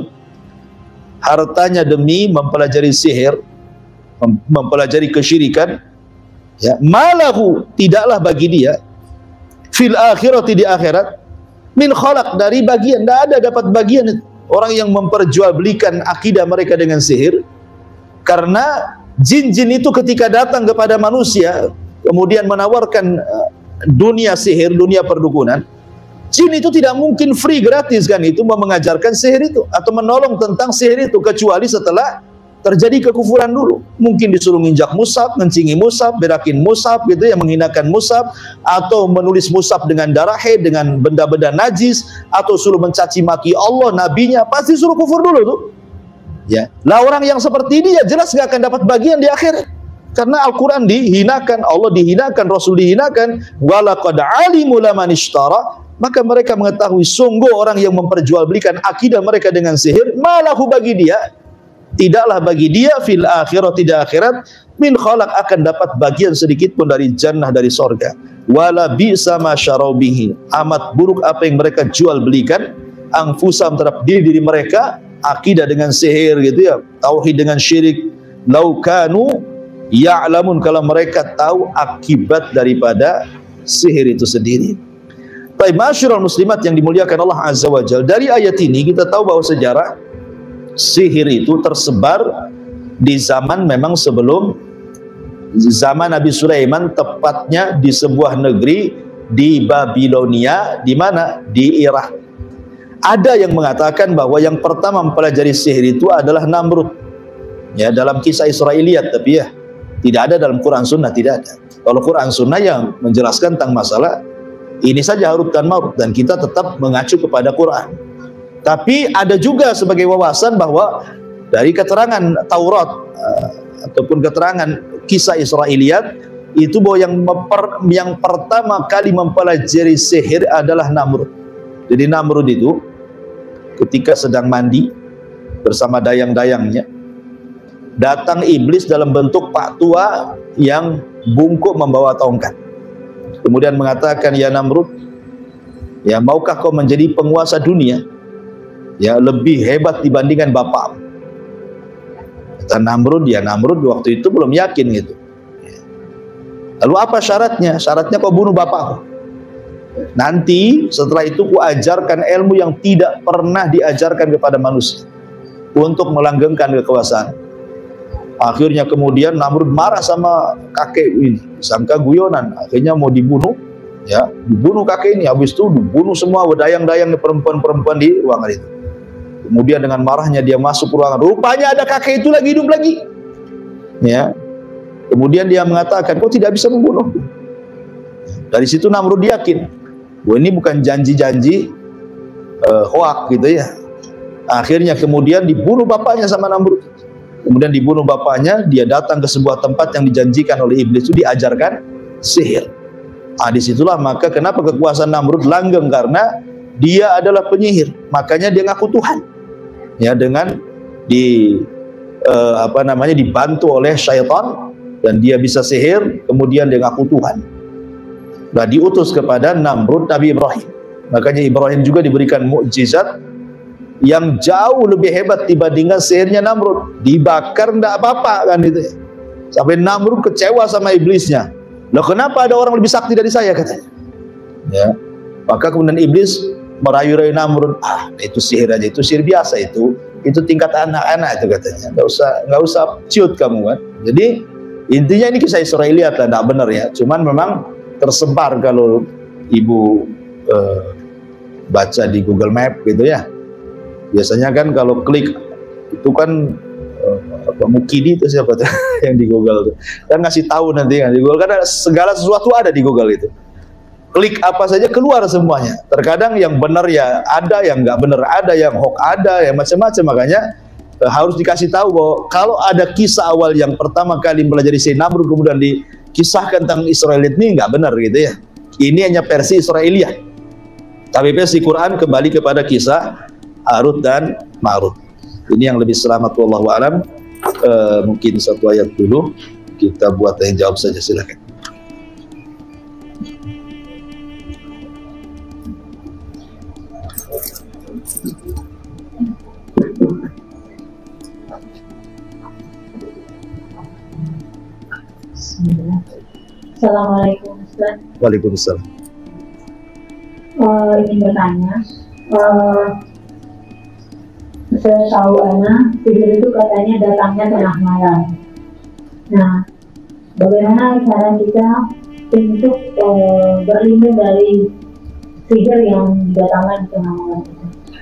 hartanya demi mempelajari sihir, mem mempelajari kesyirikan, ya, malahu, tidaklah bagi dia, fil akhirati, di akhirat, min khalaq, dari bagian, tidak ada dapat bagian. Orang yang memperjualbelikan akidah mereka dengan sihir, karena jin-jin itu ketika datang kepada manusia, kemudian menawarkan uh, dunia sihir, dunia perdukunan, jin itu tidak mungkin free, gratis kan itu mau mengajarkan sihir itu atau menolong tentang sihir itu, kecuali setelah terjadi kekufuran dulu. Mungkin disuruh nginjak mushaf, ngencingi mushaf, berakin mushaf gitu ya, menghinakan mushaf, atau menulis mushaf dengan darah haid, dengan benda-benda najis, atau suruh mencaci maki Allah, nabinya, pasti suruh kufur dulu tuh. Ya, lah orang yang seperti ini ya jelas gak akan dapat bagian di akhirat. Karena Al-Quran dihinakan, Allah dihinakan, Rasul dihinakan. Walaqad alimu laman ishtara, maka mereka mengetahui sungguh orang yang memperjualbelikan akidah mereka dengan sihir, malahu, bagi dia, tidaklah bagi dia, fil akhirat, tidak akhirat, min khalaq, akan dapat bagian sedikit pun dari jannah, dari sorga. Wala bi'sa ma syarau bihi, amat buruk apa yang mereka jual belikan, anfusam, terhadap diri diri mereka, akidah dengan sihir gitu ya, tauhid dengan syirik. Lau kanu ya'lamun, kalau mereka tahu akibat daripada sihir itu sendiri. Baik, masyarul muslimat yang dimuliakan Allah Azza wa Jalla, dari ayat ini kita tahu bahwa sejarah sihir itu tersebar di zaman memang sebelum zaman Nabi Sulaiman, tepatnya di sebuah negeri di Babilonia, di mana? Di Irak. Ada yang mengatakan bahwa yang pertama mempelajari sihir itu adalah Namrud. Ya, dalam kisah Israiliyat, tapi ya tidak ada dalam Quran Sunnah, tidak ada. Kalau Quran Sunnah yang menjelaskan tentang masalah ini saja, Harut dan Marut, dan kita tetap mengacu kepada Quran. Tapi ada juga sebagai wawasan bahwa dari keterangan Taurat uh, ataupun keterangan kisah Israiliyat itu bahwa yang, memper, yang pertama kali mempelajari sihir adalah Namrud. Jadi Namrud itu ketika sedang mandi bersama dayang-dayangnya, datang iblis dalam bentuk pak tua yang bungkuk membawa tongkat. Kemudian mengatakan, ya Namrud, ya maukah kau menjadi penguasa dunia, ya lebih hebat dibandingkan bapak? Kata Namrud, ya Namrud waktu itu belum yakin gitu. Lalu apa syaratnya? Syaratnya kau bunuh bapakku. Nanti setelah itu ku ajarkan ilmu yang tidak pernah diajarkan kepada manusia untuk melanggengkan kekuasaan. Akhirnya kemudian Namrud marah sama kakek ini, sangka guyonan, akhirnya mau dibunuh, ya dibunuh kakek ini. Habis itu dibunuh semua dayang-dayang perempuan-perempuan di ruangan itu. Kemudian dengan marahnya dia masuk ke ruangan, rupanya ada kakek itu lagi hidup lagi, ya. Kemudian dia mengatakan, kau tidak bisa membunuhku. Dari situ Namrud yakin, wah ini bukan janji-janji uh, hoak gitu ya. Akhirnya kemudian dibunuh bapaknya sama Namrud. Kemudian dibunuh bapaknya, dia datang ke sebuah tempat yang dijanjikan oleh iblis itu diajarkan sihir. Ah, disitulah maka kenapa kekuasaan Namrud langgeng, karena dia adalah penyihir. Makanya dia ngaku Tuhan. Ya, dengan di uh, apa namanya dibantu oleh syaitan dan dia bisa sihir, kemudian dia ngaku Tuhan. Nah, diutus kepada Namrud Nabi Ibrahim. Makanya Ibrahim juga diberikan mukjizat yang jauh lebih hebat dibandingkan sihirnya Namrud. Dibakar enggak apa-apa kan itu. Sampai Namrud kecewa sama iblisnya. Loh, kenapa ada orang lebih sakti dari saya, katanya. Ya. Maka kemudian iblis merayu-rayu Namrud, ah itu sihir aja, itu sihir biasa itu. Itu tingkat anak-anak itu, katanya. Enggak usah enggak usah ciut kamu kan. Jadi intinya ini kisah Israeliat lah, enggak benar ya. Cuman memang tersebar kalau ibu eh, baca di Google Map gitu ya. Biasanya kan kalau klik itu kan uh, apa Mukidi itu siapa tuh yang di Google tuh kan ngasih tahu nanti kan di Google, karena segala sesuatu ada di Google itu. Klik apa saja keluar semuanya. Terkadang yang benar ya ada, yang nggak benar ada, yang hoax ada, yang macam-macam. Makanya uh, harus dikasih tahu bahwa kalau ada kisah awal yang pertama kali mempelajari si Namrud kemudian dikisahkan tentang Israelit ini nggak benar gitu ya. Ini hanya versi Israeliat. Tapi versi Quran kembali kepada kisah Harut dan Marut. Ini yang lebih selamat, wallahu a'lam. E, mungkin satu ayat dulu kita buat yang jawab saja, silakan. Assalamualaikum Ustaz. Waalaikumsalam. Uh, ingin bertanya, uh, saya tahu anak sihir itu katanya datangnya tengah malam. Nah, bagaimana cara kita untuk uh, berlindung dari sihir yang datangnya di tengah malam itu?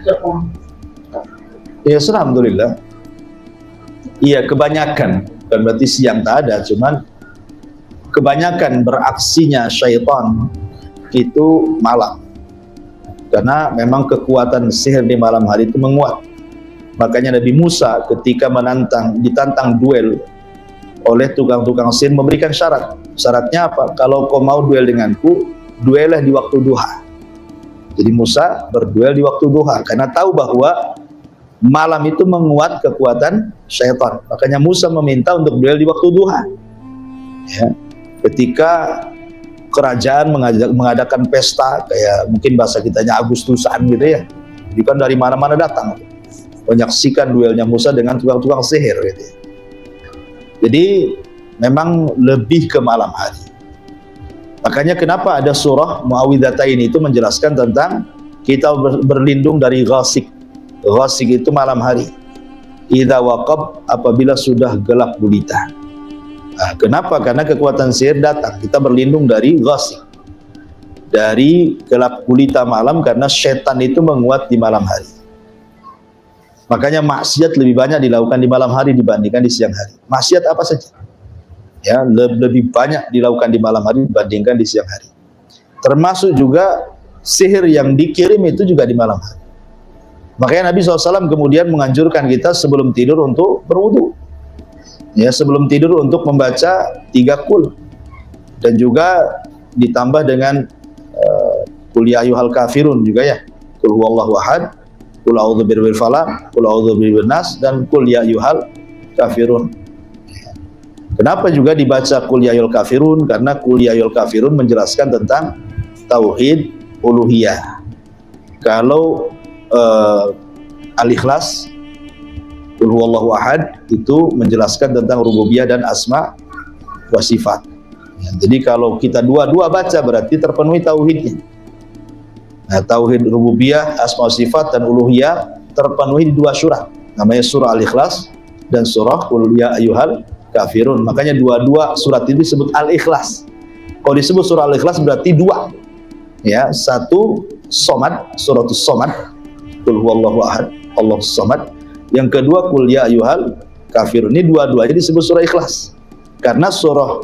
Ya, alhamdulillah. Iya, kebanyakan, kan berarti siang tak ada, cuman kebanyakan beraksinya syaitan itu malam. Karena memang kekuatan sihir di malam hari itu menguat. Makanya Nabi Musa ketika menantang, ditantang duel oleh tukang-tukang sihir memberikan syarat. Syaratnya apa? Kalau kau mau duel denganku, duellah di waktu duha. Jadi Musa berduel di waktu duha karena tahu bahwa malam itu menguat kekuatan syaitan. Makanya Musa meminta untuk duel di waktu duha. Ya. Ketika kerajaan mengajak, mengadakan pesta kayak mungkin bahasa kitanya Agustusan gitu ya, jadi kan dari mana-mana datang menyaksikan duelnya Musa dengan tukang-tukang sihir gitu. Jadi memang lebih ke malam hari. Makanya kenapa ada surah Muawwidzatain itu menjelaskan tentang kita berlindung dari ghasik. Ghasik itu malam hari. Idza waqab, apabila sudah gelap gulita. Nah, kenapa? Karena kekuatan sihir datang. Kita berlindung dari ghasik, dari gelap gulita malam, karena setan itu menguat di malam hari. Makanya maksiat lebih banyak dilakukan di malam hari dibandingkan di siang hari. Maksiat apa saja, ya, lebih banyak dilakukan di malam hari dibandingkan di siang hari. Termasuk juga sihir yang dikirim itu juga di malam hari. Makanya Nabi shallallahu alaihi wasallam kemudian menganjurkan kita sebelum tidur untuk berwudu. Ya, sebelum tidur untuk membaca tiga kul, dan juga ditambah dengan uh, kul ya ayyuhal kafirun juga ya, kul huwallahu ahad, kul a'udzu birabbil falaq, kul a'udzu birabbin nas, dan kul ya ayyuhal kafirun. Kenapa juga dibaca kul ya ayyuhal kafirun? Karena kul ya ayyuhal kafirun menjelaskan tentang tauhid uluhiyah. Kalau uh, al-ikhlas, kul huwallahu ahad, itu menjelaskan tentang rububiyah dan asma wa sifat. Ya, jadi kalau kita dua-dua baca berarti terpenuhi tauhidnya. Nah, tauhid rububiyah, asma wa sifat dan uluhiyah terpenuhi di dua surah. Namanya surah Al-Ikhlas dan surah Qul ya ayyuhal kafirun. Makanya dua-dua surat ini disebut Al-Ikhlas. Kalau disebut surah Al-Ikhlas berarti dua. Ya, satu Somad, suratus Somad, Qul huwallahu ahad, Allahus Somad. Yang kedua Qul ya ayyuhal kafirun. Ini dua-duanya disebut surah Ikhlas. Karena surah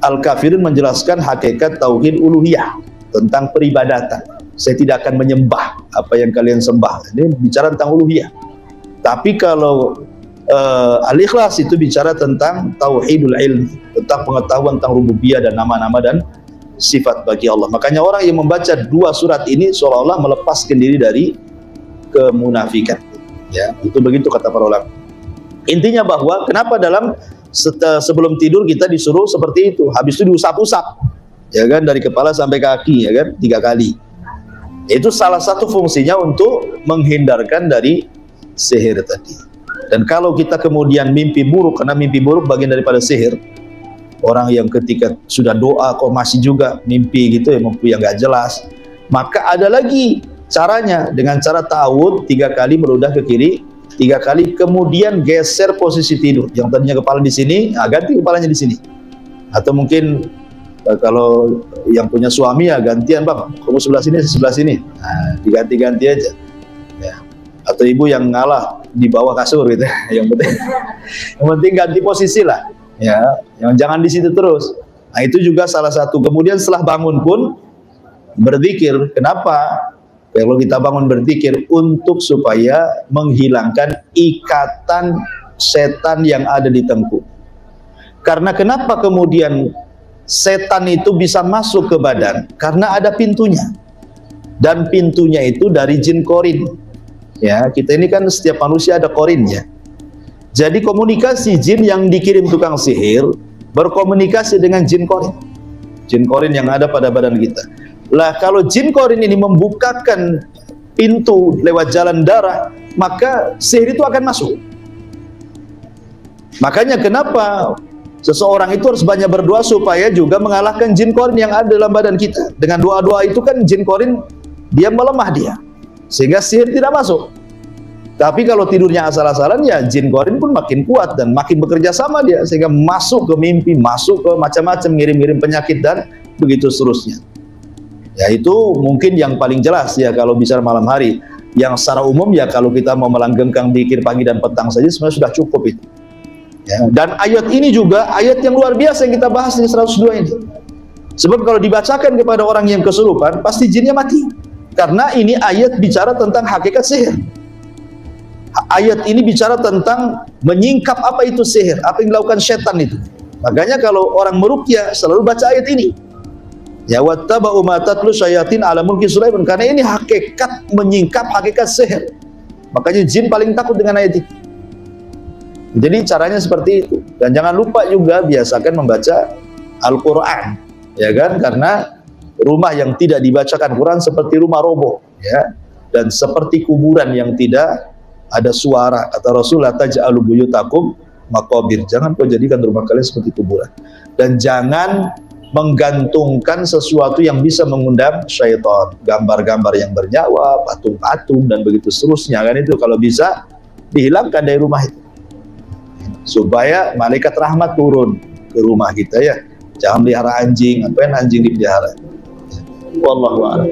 Al-Kafirun menjelaskan hakikat tauhid uluhiyah, tentang peribadatan. Saya tidak akan menyembah apa yang kalian sembah. Ini bicara tentang uluhiyah. Tapi kalau uh, Al-Ikhlas itu bicara tentang tauhidul ilm, tentang pengetahuan tentang rububiyah dan nama-nama dan sifat bagi Allah. Makanya orang yang membaca dua surat ini seolah-olah melepaskan diri dari kemunafikan. Ya, itu begitu kata para ulama. Intinya bahwa kenapa dalam sebelum tidur kita disuruh seperti itu, habis itu diusap-usap, ya kan, dari kepala sampai kaki, ya kan, tiga kali. Itu salah satu fungsinya untuk menghindarkan dari sihir tadi. Dan kalau kita kemudian mimpi buruk, karena mimpi buruk bagian daripada sihir, orang yang ketika sudah doa kok masih juga mimpi gitu ya, mimpi yang gak jelas, maka ada lagi caranya, dengan cara ta'awudz tiga kali meludah ke kiri, tiga kali, kemudian geser posisi tidur. Yang tadinya kepala di sini, nah ganti kepalanya di sini. Atau mungkin kalau yang punya suami ya gantian, bang, kamu sebelah sini, sebelah sini, nah, diganti-ganti aja. Ya. Atau ibu yang ngalah di bawah kasur gitu, yang penting, yang penting ganti posisi lah. Ya, yang jangan di situ terus. Nah itu juga salah satu. Kemudian setelah bangun pun berzikir. Kenapa? Kalau kita bangun berzikir untuk supaya menghilangkan ikatan setan yang ada di tengkuk. Karena kenapa kemudian setan itu bisa masuk ke badan? Karena ada pintunya, dan pintunya itu dari jin korin. Ya, kita ini kan setiap manusia ada korinnya. Jadi komunikasi jin yang dikirim tukang sihir berkomunikasi dengan jin korin, jin korin yang ada pada badan kita. Lah kalau jin korin ini membukakan pintu lewat jalan darah, maka sihir itu akan masuk. Makanya kenapa seseorang itu harus banyak berdoa supaya juga mengalahkan jin korin yang ada dalam badan kita. Dengan doa-doa itu kan jin korin dia melemah dia, sehingga sihir tidak masuk. Tapi kalau tidurnya asal-asalan ya jin korin pun makin kuat dan makin bekerja sama dia, sehingga masuk ke mimpi, masuk ke macam-macam, ngirim-ngirim penyakit dan begitu seterusnya. Ya itu mungkin yang paling jelas ya kalau bicara malam hari. Yang secara umum ya kalau kita mau melanggengkan zikir pagi dan petang saja sebenarnya sudah cukup itu. Ya, dan ayat ini juga ayat yang luar biasa yang kita bahas di seratus dua ini. Sebab kalau dibacakan kepada orang yang kesurupan pasti jinnya mati. Karena ini ayat bicara tentang hakikat sihir. Ayat ini bicara tentang menyingkap apa itu sihir, apa yang dilakukan setan itu. Makanya kalau orang meruqyah selalu baca ayat ini. Ya wattaba'u ma tatlu syayatin ala mulki Sulaiman, karena ini hakikat menyingkap hakikat sihir. Makanya jin paling takut dengan ayat ini. Jadi caranya seperti itu. Dan jangan lupa juga biasakan membaca Al-Qur'an, ya kan? Karena rumah yang tidak dibacakan Quran seperti rumah roboh, ya. Dan seperti kuburan yang tidak ada suara. Kata Rasul, la taj'alu buyutakum maqabir. Jangan kau jadikan rumah kalian seperti kuburan. Dan jangan menggantungkan sesuatu yang bisa mengundang syaitan, gambar-gambar yang bernyawa, patung-patung dan begitu seterusnya, kan itu kalau bisa dihilangkan dari rumah itu supaya malaikat rahmat turun ke rumah kita ya. Jangan pelihara anjing, apain anjing dipelihara. Wallahu a'lam.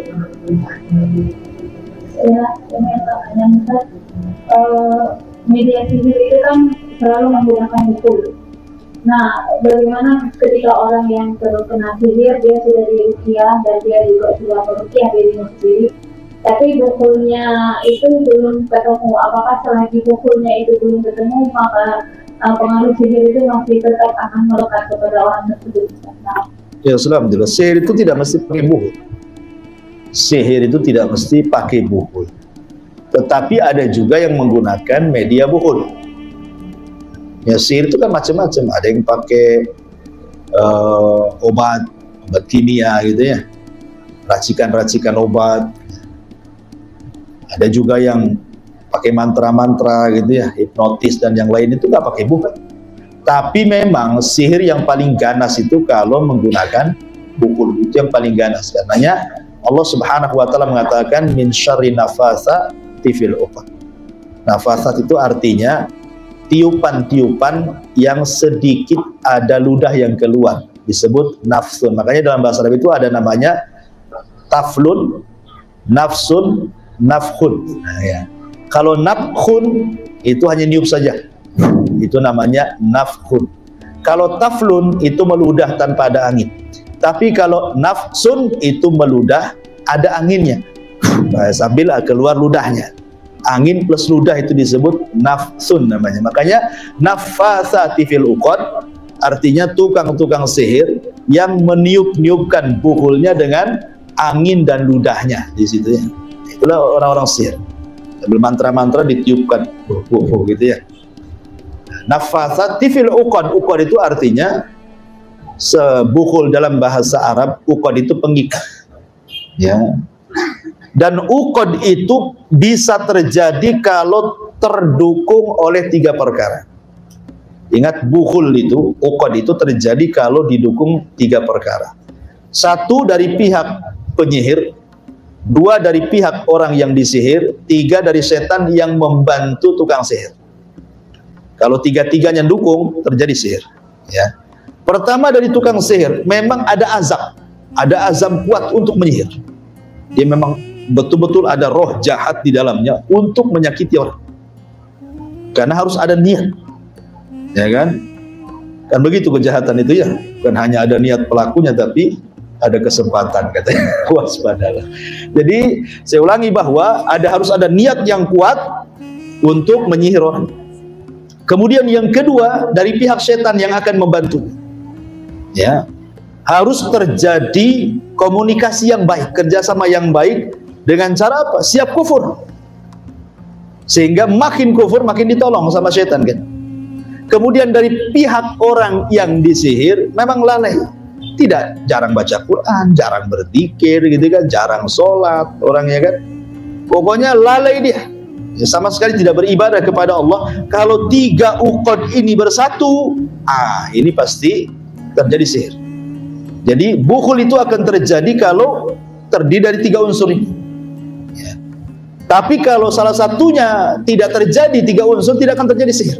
Ya, yang uh, media sihir itu kan selalu menggunakan hukum. Nah, bagaimana ketika orang yang terkena sihir, dia sudah diruqyah dan dia juga sudah meruqyah dirinya sendiri, tapi bukulnya itu belum ketemu. Apakah selagi bukulnya itu belum ketemu, maka uh, pengaruh sihir itu masih tetap akan melekat kepada orang tersebut? Nah, ya, alhamdulillah. Sihir itu tidak mesti pakai buhul. Sihir itu tidak mesti pakai buhul. Tetapi ada juga yang menggunakan media buhul. Ya, sihir itu kan macam-macam. Ada yang pakai uh, obat, obat kimia gitu ya, racikan-racikan obat. Ada juga yang pakai mantra-mantra gitu ya, hipnotis dan yang lain itu nggak pakai buhul. Tapi memang sihir yang paling ganas itu kalau menggunakan buhul, itu yang paling ganas. Karenanya Allah Subhanahu wa taala mengatakan min syarri nafatsati fil uqad. Nafasat itu artinya tiupan-tiupan yang sedikit ada ludah yang keluar, disebut nafsun. Makanya dalam bahasa Arab itu ada namanya taflun, nafsun, nafkhun. Nah, ya. Kalau nafkhun itu hanya niup saja, itu namanya nafkhun. Kalau taflun itu meludah tanpa ada angin. Tapi kalau nafsun itu meludah ada anginnya. Sambil keluar ludahnya. Angin plus ludah itu disebut nafsun namanya. Makanya nafasati fil uqad artinya tukang-tukang sihir yang meniup-niupkan bukulnya dengan angin dan ludahnya di situ ya. Itulah orang-orang sihir. Sambil mantra-mantra ditiupkan buh-buh gitu ya. Nafasati fil uqad. Uqad itu artinya sebukul dalam bahasa Arab. Uqad itu pengikat. Ya. Dan uqad itu bisa terjadi kalau terdukung oleh tiga perkara. Ingat, bukhul itu, uqad itu terjadi kalau didukung tiga perkara. Satu dari pihak penyihir, dua dari pihak orang yang disihir, tiga dari setan yang membantu tukang sihir. Kalau tiga-tiganya dukung, terjadi sihir. Ya. Pertama dari tukang sihir, memang ada azab, ada azam kuat untuk menyihir. Dia memang betul-betul ada roh jahat di dalamnya untuk menyakiti orang. Karena harus ada niat, ya kan? Kan begitu kejahatan itu ya. Bukan hanya ada niat pelakunya, tapi ada kesempatan katanya. Waspadalah. Jadi saya ulangi bahwa ada harus ada niat yang kuat untuk menyihir orang. Kemudian yang kedua dari pihak setan yang akan membantu. Ya, harus terjadi komunikasi yang baik, kerjasama yang baik. Dengan cara apa? Siap kufur. Sehingga makin kufur makin ditolong sama setan kan. Kemudian dari pihak orang yang disihir memang lalai. Tidak, jarang baca Quran, jarang berzikir gitu kan, jarang sholat orangnya kan. Pokoknya lalai dia. Ya, sama sekali tidak beribadah kepada Allah. Kalau tiga uqad ini bersatu, ah ini pasti terjadi sihir. Jadi bukhul itu akan terjadi kalau terdiri dari tiga unsur ini. Ya. Tapi kalau salah satunya tidak terjadi tiga unsur, tidak akan terjadi sihir.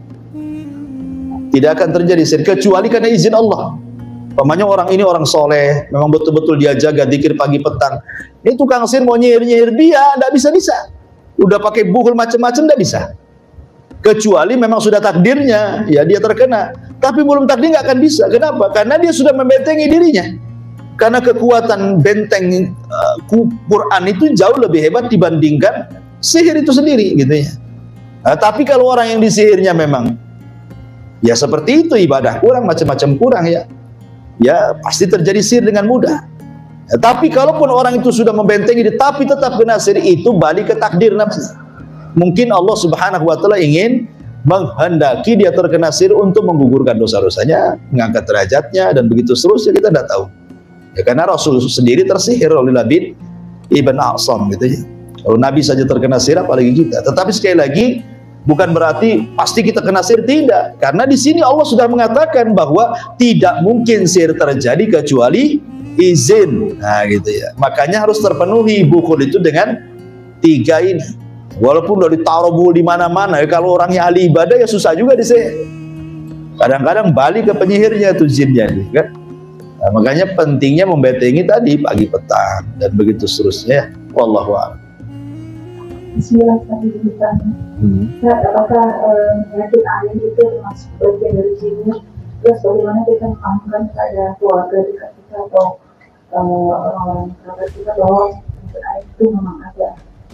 Tidak akan terjadi sihir kecuali karena izin Allah. Pamannya orang ini orang soleh, memang betul-betul dia jaga zikir pagi petang. Ini tukang sihir mau nyihir-nyihir dia, tidak bisa-bisa. Udah pakai bukhul macam-macam, tidak bisa. Kecuali memang sudah takdirnya, ya dia terkena. Tapi belum takdir nggak akan bisa. Kenapa? Karena dia sudah membentengi dirinya. Karena kekuatan benteng uh, Quran itu jauh lebih hebat dibandingkan sihir itu sendiri gitu ya. Nah, tapi kalau orang yang disihirnya memang ya seperti itu, ibadah kurang, macam-macam kurang ya, ya pasti terjadi sihir dengan mudah. Ya, tapi kalaupun orang itu sudah membentengi diri tapi tetap kena sihir, itu balik ke takdir namanya. Mungkin Allah Subhanahu wa taala ingin menghendaki dia terkena sihir untuk menggugurkan dosa-dosanya, mengangkat derajatnya dan begitu seterusnya, kita tidak tahu. Ya, karena Rasul sendiri tersihir oleh Labid ibn A'sam gitu ya. Kalau Nabi saja terkena sihir, apalagi kita. Tetapi sekali lagi bukan berarti pasti kita kena sihir, tidak. Karena di sini Allah sudah mengatakan bahwa tidak mungkin sihir terjadi kecuali izin. Nah, gitu ya. Makanya harus terpenuhi bukhul itu dengan tiga ini. Walaupun udah ditaruh bukhul di mana-mana, ya, kalau orangnya ahli ibadah ya susah juga disihir. Kadang-kadang balik ke penyihirnya tuh jinnya, kan? Nah, makanya pentingnya membentengi tadi pagi petang dan begitu seterusnya. Wallahu a'lam. Bismillah, tadi ditanya. Hmm. Apakah penyakit ain itu termasuk bagian dari sihir? Terus bagaimana kita memahamkan pada keluarga dekat kita atau orang-orang kerabat kita bahwa penyakit ain itu memang ada?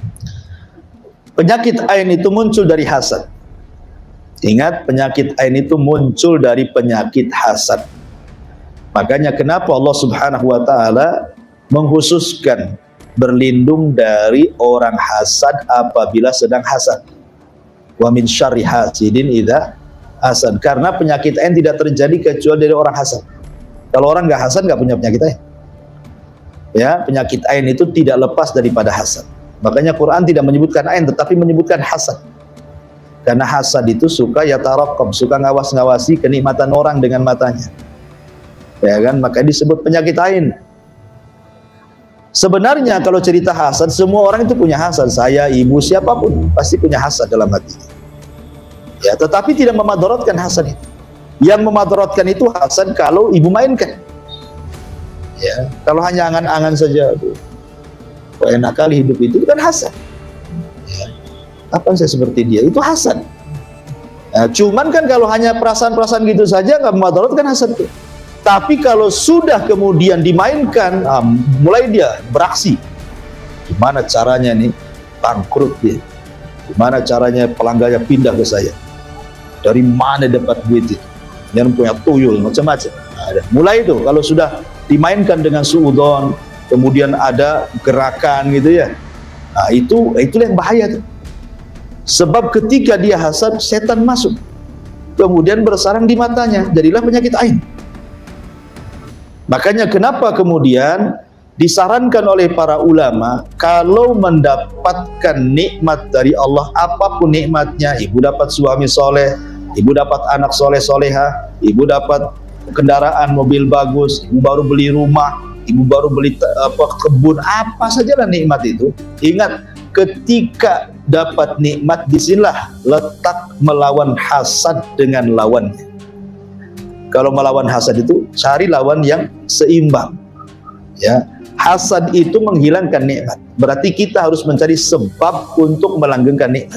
Penyakit ain itu muncul dari hasad. Ingat, penyakit ain itu muncul dari penyakit hasad. Makanya kenapa Allah Subhanahu wa taala mengkhususkan berlindung dari orang hasad apabila sedang hasad. Wa min syarri hasidin idza hasad. Karena penyakit ain tidak terjadi kecuali dari orang hasad. Kalau orang nggak hasad nggak punya penyakit ain. Ya, penyakit ain itu tidak lepas daripada hasad. Makanya Quran tidak menyebutkan ain tetapi menyebutkan hasad. Karena hasad itu suka yataraqqab, suka ngawas-ngawasi kenikmatan orang dengan matanya. Ya kan, maka disebut penyakit ain. Sebenarnya kalau cerita hasad, semua orang itu punya hasad. Saya, ibu, siapapun pasti punya hasad dalam hatinya. Ya, tetapi tidak memadaratkan hasad itu. Yang memadaratkan itu hasad kalau ibu mainkan. Ya, kalau hanya angan-angan saja, aduh, kok enak kali hidup itu, itu kan hasad. Ya, apa saya seperti dia? Itu hasad. Nah, cuman kan kalau hanya perasaan-perasaan gitu saja nggak mudarat kan hasad tuh. Tapi kalau sudah kemudian dimainkan, nah, mulai dia beraksi. Gimana caranya nih bangkrut dia? Gimana caranya pelanggannya pindah ke saya? Dari mana dapat duit itu? Yang punya tuyul macam-macam. Nah, ada. Mulai itu kalau sudah dimainkan dengan suudzon, kemudian ada gerakan gitu ya. Nah, itu itulah yang bahaya tuh. Sebab ketika dia hasad, setan masuk, kemudian bersarang di matanya, jadilah penyakit ain. Makanya kenapa kemudian disarankan oleh para ulama, kalau mendapatkan nikmat dari Allah, apapun nikmatnya, ibu dapat suami soleh, ibu dapat anak soleh soleha, ibu dapat kendaraan mobil bagus, ibu baru beli rumah, ibu baru beli apa, kebun, apa sajalah nikmat itu. Ingat, ketika dapat nikmat, disinilah letak melawan hasad dengan lawannya. Kalau melawan hasad itu cari lawan yang seimbang. Ya, hasad itu menghilangkan nikmat. Berarti kita harus mencari sebab untuk melanggengkan nikmat.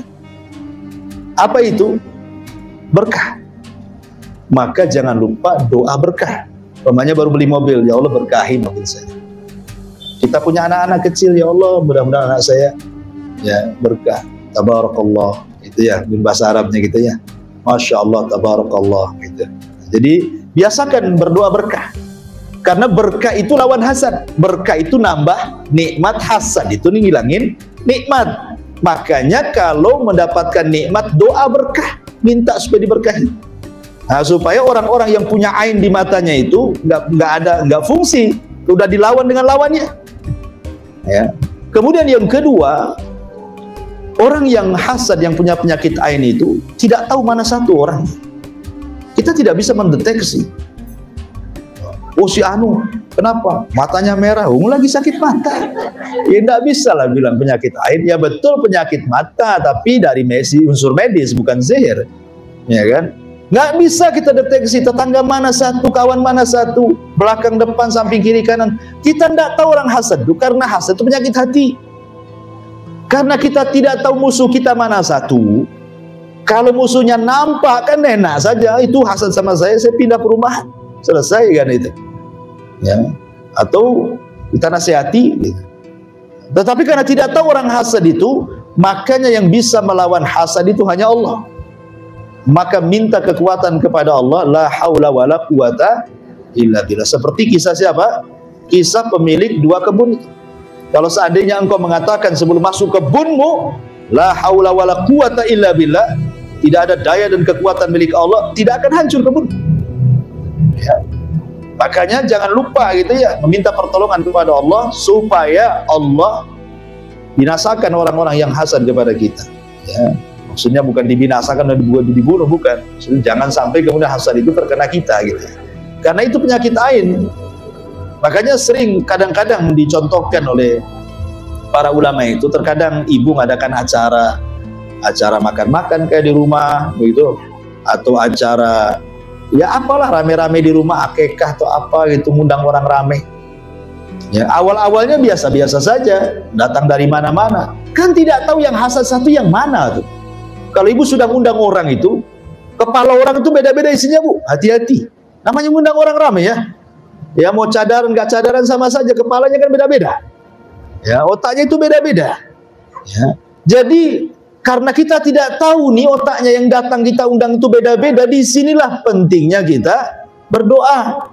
Apa itu? Berkah. Maka jangan lupa doa berkah. Umpamanya baru beli mobil, ya Allah berkahi mobil saya. Kita punya anak-anak kecil, ya Allah mudah-mudahan anak saya ya berkah. Tabarakallah, itu ya bahasa Arabnya gitu ya. Masya Allah, tabarakallah gitu. Jadi biasakan berdoa berkah. Karena berkah itu lawan hasad. Berkah itu nambah nikmat, hasad itu ngilangin nikmat. Makanya kalau mendapatkan nikmat, doa berkah, minta supaya diberkahi. Nah, supaya orang-orang yang punya ain di matanya itu nggak nggak ada nggak fungsi, udah dilawan dengan lawannya. Ya. Kemudian yang kedua, orang yang hasad, yang punya penyakit ain itu tidak tahu mana satu orang. Kita tidak bisa mendeteksi. Oh si Anu, kenapa? Matanya merah, oh lagi sakit mata. Ya tidak bisa lah bilang penyakit ain. Ya betul penyakit mata, tapi dari medis, unsur medis, bukan sihir. Ya kan? Nggak bisa kita deteksi tetangga mana satu, kawan mana satu, belakang, depan, samping, kiri, kanan. Kita tidak tahu orang hasad itu, karena hasad itu penyakit hati. Karena kita tidak tahu musuh kita mana satu. Kalau musuhnya nampak kan enak saja, itu hasad sama saya, saya pindah perumahan, selesai kan itu. Ya. Atau kita nasihati gitu. Tetapi karena tidak tahu orang hasad itu, makanya yang bisa melawan hasad itu hanya Allah. Maka minta kekuatan kepada Allah, la haula wala quwata illa billah. Seperti kisah siapa? Kisah pemilik dua kebun itu. Kalau seandainya engkau mengatakan sebelum masuk kebunmu, la haula wala quwata illa billah, tidak ada daya dan kekuatan milik Allah, tidak akan hancur kebun. Ya. Makanya jangan lupa gitu ya, meminta pertolongan kepada Allah supaya Allah binasakan orang-orang yang hasad kepada kita. Ya. Maksudnya bukan dibinasakan dan dibunuh, bukan. Maksudnya jangan sampai kemudian hasad itu terkena kita gitu. Karena itu penyakit ain. Makanya sering kadang-kadang dicontohkan oleh para ulama itu, terkadang ibu mengadakan acara acara makan-makan kayak di rumah begitu, atau acara ya apalah rame-rame di rumah, akikah atau apa gitu, ngundang orang rame. Ya awal-awalnya biasa-biasa saja, datang dari mana-mana. Kan tidak tahu yang hasad satu yang mana tuh. Kalau ibu sudah ngundang orang itu, kepala orang itu beda-beda isinya bu, hati-hati. Namanya ngundang orang rame ya. Ya mau cadaran nggak cadaran sama saja, kepalanya kan beda-beda. Ya otaknya itu beda-beda. Ya. Jadi karena kita tidak tahu nih otaknya yang datang kita undang itu beda-beda, disinilah pentingnya kita berdoa.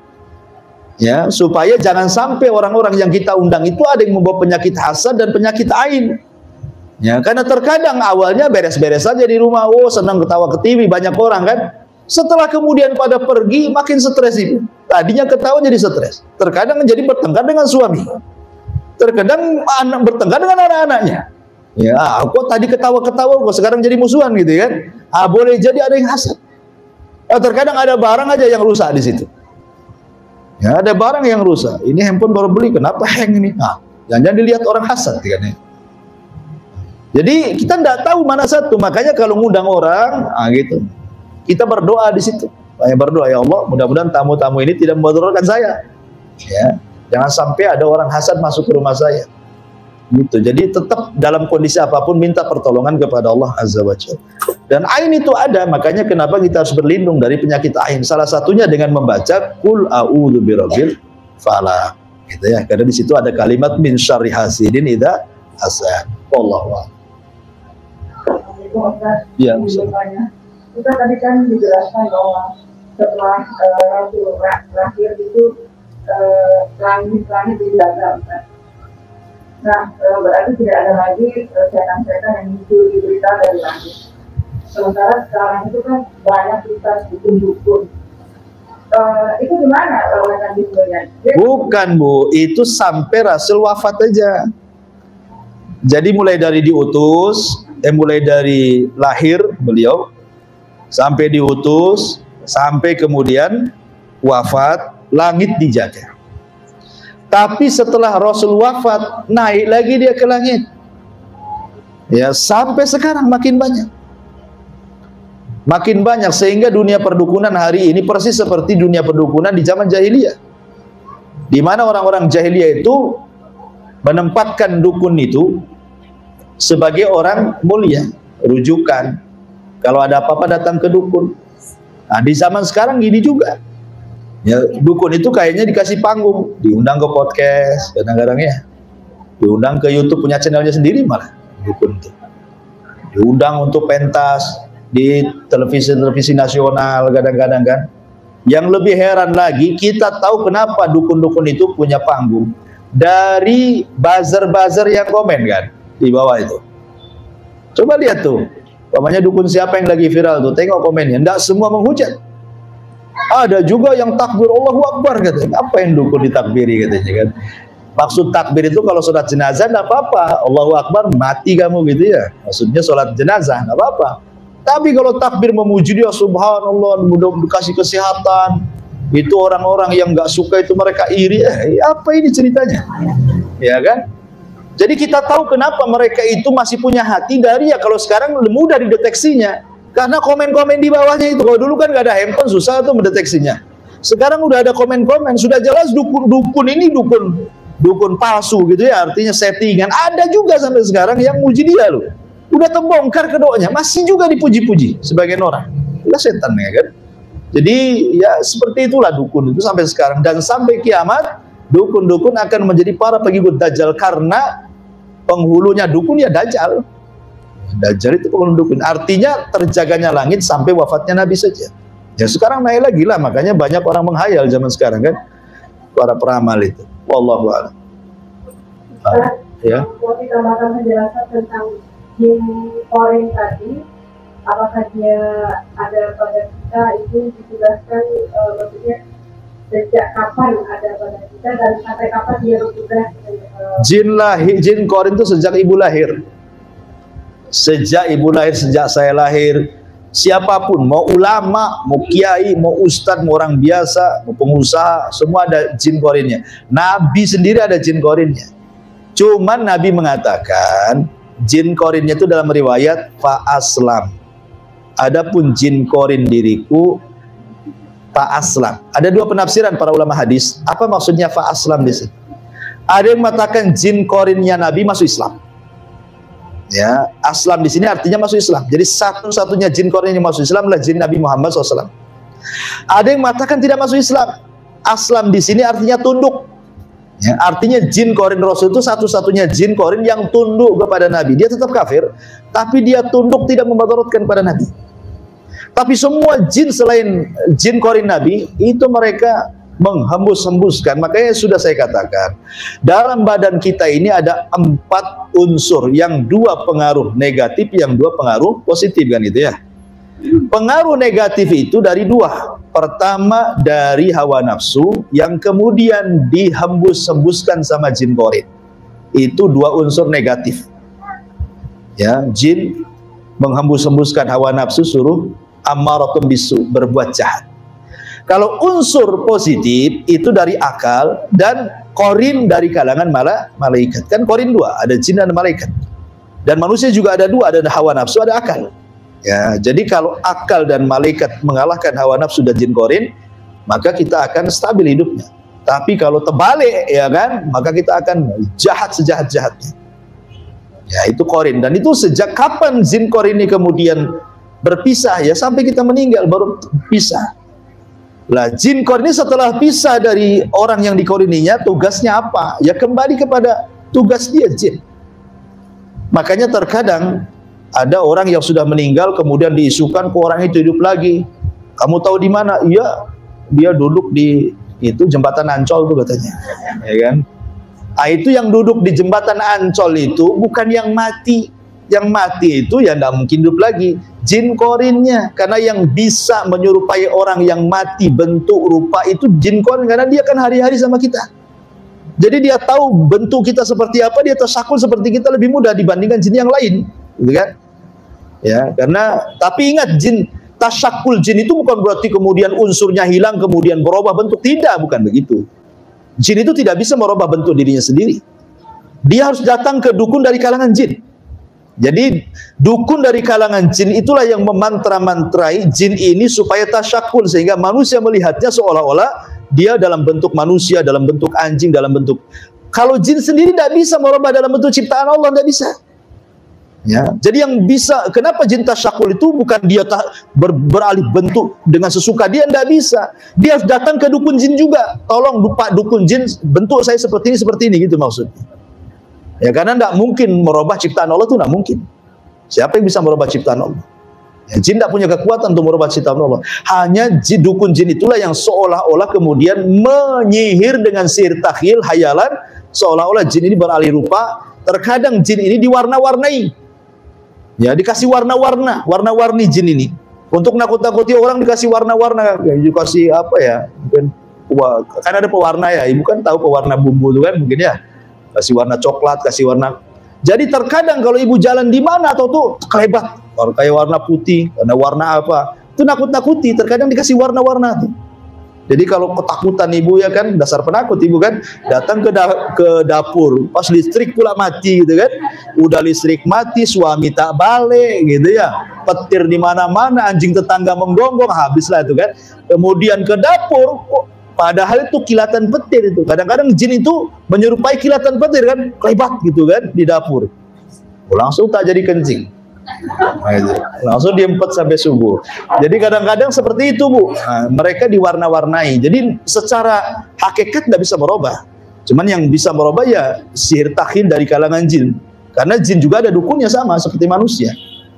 Ya supaya jangan sampai orang-orang yang kita undang itu ada yang membawa penyakit hasad dan penyakit ain. Ya, karena terkadang awalnya beres-beres saja di rumah, oh senang ketawa ke T V, banyak orang kan. Setelah kemudian pada pergi, makin stres itu. Tadinya ketawa jadi stres. Terkadang menjadi bertengkar dengan suami. Terkadang anak bertengkar dengan anak-anaknya. Ya, kok tadi ketawa-ketawa, kok sekarang jadi musuhan gitu kan? Ah, boleh jadi ada yang hasad. Ah, terkadang ada barang aja yang rusak di situ. Ya, ada barang yang rusak. Ini handphone baru beli, kenapa hang ini? Ah, jangan-jangan dilihat orang hasad kan ya. Jadi kita tidak tahu mana satu, makanya kalau ngundang orang, ah gitu, kita berdoa di situ. Saya berdoa, ya Allah, mudah-mudahan tamu-tamu ini tidak memudaratkan saya. Ya, jangan sampai ada orang hasad masuk ke rumah saya. Gitu. Jadi tetap dalam kondisi apapun minta pertolongan kepada Allah Azza wa Jalla. Dan ain itu ada, makanya kenapa kita harus berlindung dari penyakit ain. Salah satunya dengan membaca Qul a'udzu birabbil falaq. Gitu ya. Karena di situ ada kalimat min syarri hasidin idza hasad. Wallahu a'lam. Ya, kita tadi kan dijelaskan bahwa setelah Rasul terakhir itu langit-langit dijaga. Nah, berarti tidak ada lagi setan-setan yang muncul di berita dari langit. Sementara sekarang itu kan banyak kita dukun-dukun. Uh, itu gimana mekanismenya? Bukan Bu, itu sampai Rasul wafat aja. Jadi mulai dari diutus, eh mulai dari lahir beliau sampai diutus, sampai kemudian wafat, langit dijaga. Tapi setelah Rasul wafat, naik lagi dia ke langit. Ya, sampai sekarang makin banyak. Makin banyak sehingga dunia perdukunan hari ini persis seperti dunia perdukunan di zaman jahiliyah. Di mana orang-orang jahiliyah itu menempatkan dukun itu sebagai orang mulia, rujukan. Kalau ada apa-apa datang ke dukun. Nah, di zaman sekarang gini juga. Ya, dukun itu kayaknya dikasih panggung, diundang ke podcast, kadang-kadang ya. Diundang ke YouTube punya channelnya sendiri malah dukun itu. Diundang untuk pentas di televisi-televisi nasional kadang-kadang kan. Yang lebih heran lagi, kita tahu kenapa dukun-dukun itu punya panggung dari buzzer-buzzer yang komen kan di bawah itu. Coba lihat tuh, namanya dukun siapa yang lagi viral tuh, tengok komennya, enggak semua menghujat. Ada juga yang takbir Allahu Akbar katanya. Apa yang dukun ditakbiri katanya kan. Maksud takbir itu kalau sholat jenazah enggak apa-apa, Allahu Akbar mati kamu gitu ya. Maksudnya sholat jenazah enggak apa-apa. Tapi kalau takbir memuji dia, subhanallah, mudah dikasih kesehatan, itu orang-orang yang nggak suka itu mereka iri. Eh, apa ini ceritanya? Ya kan? Jadi kita tahu kenapa mereka itu masih punya hati dari ya kalau sekarang mudah dideteksinya. Karena komen-komen di bawahnya itu. Kalau dulu kan nggak ada handphone, susah tuh mendeteksinya. Sekarang udah ada komen-komen, sudah jelas dukun-dukun ini dukun dukun palsu gitu ya, artinya settingan. Ada juga sampai sekarang yang muji dia loh. Udah terbongkar kedoanya, masih juga dipuji-puji sebagian orang. Itu setan ya kan. Jadi ya seperti itulah dukun itu sampai sekarang. Dan sampai kiamat, dukun-dukun akan menjadi para pengikut Dajjal. Karena penghulunya dukun ya Dajjal. Dajjal itu penghulu dukun. Artinya terjaganya langit sampai wafatnya Nabi saja. Ya sekarang naik lagi lah. Makanya banyak orang menghayal zaman sekarang kan. Para peramal itu. Wallahu a'lam. Ah, ya. Kalau kita akan menjelaskan tentang jin korin tadi, apakah dia ada pada kita, itu ditugaskan uh, maksudnya sejak kapan ada pada kita dan sampai kapan dia bertugas? Uh, jin lahir, jin korin itu sejak ibu lahir. Sejak ibu lahir, sejak saya lahir, siapapun, mau ulama, mau kiai, mau ustadz, mau orang biasa, mau pengusaha, semua ada jin korinnya. Nabi sendiri ada jin korinnya. Cuman Nabi mengatakan jin korinnya itu dalam riwayat fa aslam. Adapun jin korin diriku fa aslam. Ada dua penafsiran para ulama hadis. Apa maksudnya fa aslam di sini? Ada yang mengatakan jin korinnya Nabi masuk Islam. Ya, aslam di sini artinya masuk Islam. Jadi satu-satunya jin korin yang masuk Islam adalah jin Nabi Muhammad shallallahu alaihi wasallam. Ada yang mengatakan tidak masuk Islam. Aslam di sini artinya tunduk. Ya, artinya jin korin Rasul itu satu-satunya jin korin yang tunduk kepada Nabi. Dia tetap kafir, tapi dia tunduk tidak memadaratkan pada Nabi. Tapi semua jin selain jin korin Nabi itu mereka menghembus-hembuskan. Makanya sudah saya katakan, dalam badan kita ini ada empat unsur, yang dua pengaruh negatif, yang dua pengaruh positif kan itu ya. Pengaruh negatif itu dari dua. Pertama dari hawa nafsu, yang kemudian dihembus-hembuskan sama jin korin. Itu dua unsur negatif. Ya, jin menghembus-hembuskan hawa nafsu, suruh ammaratun bisu, berbuat jahat. Kalau unsur positif itu dari akal, dan korin dari kalangan malah malaikat. Kan korin dua, ada jin dan malaikat. Dan manusia juga ada dua, ada hawa nafsu, ada akal. Ya, jadi kalau akal dan malaikat mengalahkan hawa nafsu dan jin korin, maka kita akan stabil hidupnya. Tapi kalau terbalik, ya kan, maka kita akan jahat sejahat-jahatnya. Ya, itu korin. Dan itu sejak kapan jin korin ini kemudian berpisah ya sampai kita meninggal baru pisah. Lah jin korin ini setelah pisah dari orang yang dikorininya, tugasnya apa? Ya kembali kepada tugas dia jin. Makanya terkadang ada orang yang sudah meninggal kemudian diisukan ke orang itu hidup lagi. Kamu tahu di mana? Iya, dia duduk di itu jembatan Ancol tuh katanya, ya kan? Ah, itu yang duduk di jembatan Ancol itu bukan yang mati. Yang mati itu ya tidak mungkin hidup lagi, jin korinnya. Karena yang bisa menyerupai orang yang mati bentuk rupa itu jin korin, karena dia kan hari-hari sama kita. Jadi dia tahu bentuk kita seperti apa, dia tasyakul seperti kita lebih mudah dibandingkan jin yang lain, gitu kan? Ya, karena tapi ingat jin tasyakul jin itu bukan berarti kemudian unsurnya hilang kemudian berubah bentuk, tidak, bukan begitu. Jin itu tidak bisa merubah bentuk dirinya sendiri. Dia harus datang ke dukun dari kalangan jin. Jadi dukun dari kalangan jin itulah yang memantra-mantrai jin ini supaya tasyakul, sehingga manusia melihatnya seolah-olah dia dalam bentuk manusia, dalam bentuk anjing, dalam bentuk. Kalau jin sendiri tidak bisa merubah dalam bentuk ciptaan Allah, tidak bisa. Ya, jadi yang bisa, kenapa jin tasyakul itu bukan dia ber, beralih bentuk dengan sesuka, dia tidak bisa. Dia harus datang ke dukun jin juga. Tolong Pak dukun jin, bentuk saya seperti ini, seperti ini, gitu maksudnya. Ya karena tidak mungkin merubah ciptaan Allah itu tidak mungkin. Siapa yang bisa merubah ciptaan Allah? Ya, jin tidak punya kekuatan untuk merubah ciptaan Allah. Hanya jin, dukun jin itulah yang seolah-olah kemudian menyihir dengan sihir takhil, hayalan, seolah-olah jin ini beralih rupa. Terkadang jin ini diwarna-warnai. Ya, dikasih warna-warna, warna-warni jin ini. Untuk nakut-nakuti orang dikasih warna-warna, ya, dikasih apa ya? Mungkin kan ada pewarna ya. Ibu kan tahu pewarna bumbu itu kan mungkin ya. Kasih warna coklat, kasih warna. Jadi terkadang kalau ibu jalan di mana atau tuh kelebat, kayak warna putih, warna warna apa, itu nakut-nakuti. Terkadang dikasih warna-warna tuh. Jadi kalau ketakutan ibu ya kan, dasar penakut ibu kan, datang ke da ke dapur, pas listrik pula mati gitu kan, udah listrik mati, suami tak balik gitu ya, petir di mana-mana, anjing tetangga menggonggong, habislah itu kan. Kemudian ke dapur, kok padahal itu kilatan petir itu. Kadang-kadang jin itu menyerupai kilatan petir kan, kelebat gitu kan di dapur. Langsung tak jadi kencing. Langsung diempet sampai subuh. Jadi kadang-kadang seperti itu Bu. Nah, mereka diwarna-warnai. Jadi secara hakikat tidak bisa merubah. Cuman yang bisa merubah ya sihir takhil dari kalangan jin. Karena jin juga ada dukunnya sama seperti manusia.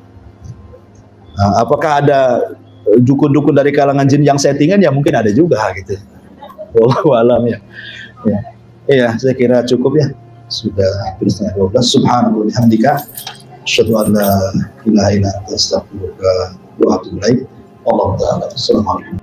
Nah, apakah ada dukun-dukun dari kalangan jin yang settingan? Ya mungkin ada juga gitu. Wallahu alam ya. Ya. Iya, saya kira cukup ya. Sudah hampir setengah dua belas. Subhanallah wa bihamdika asyhadu an la ilaha illa anta astaghfiruka wa atubu ilaik. Wallahu ta'ala. Assalamualaikum.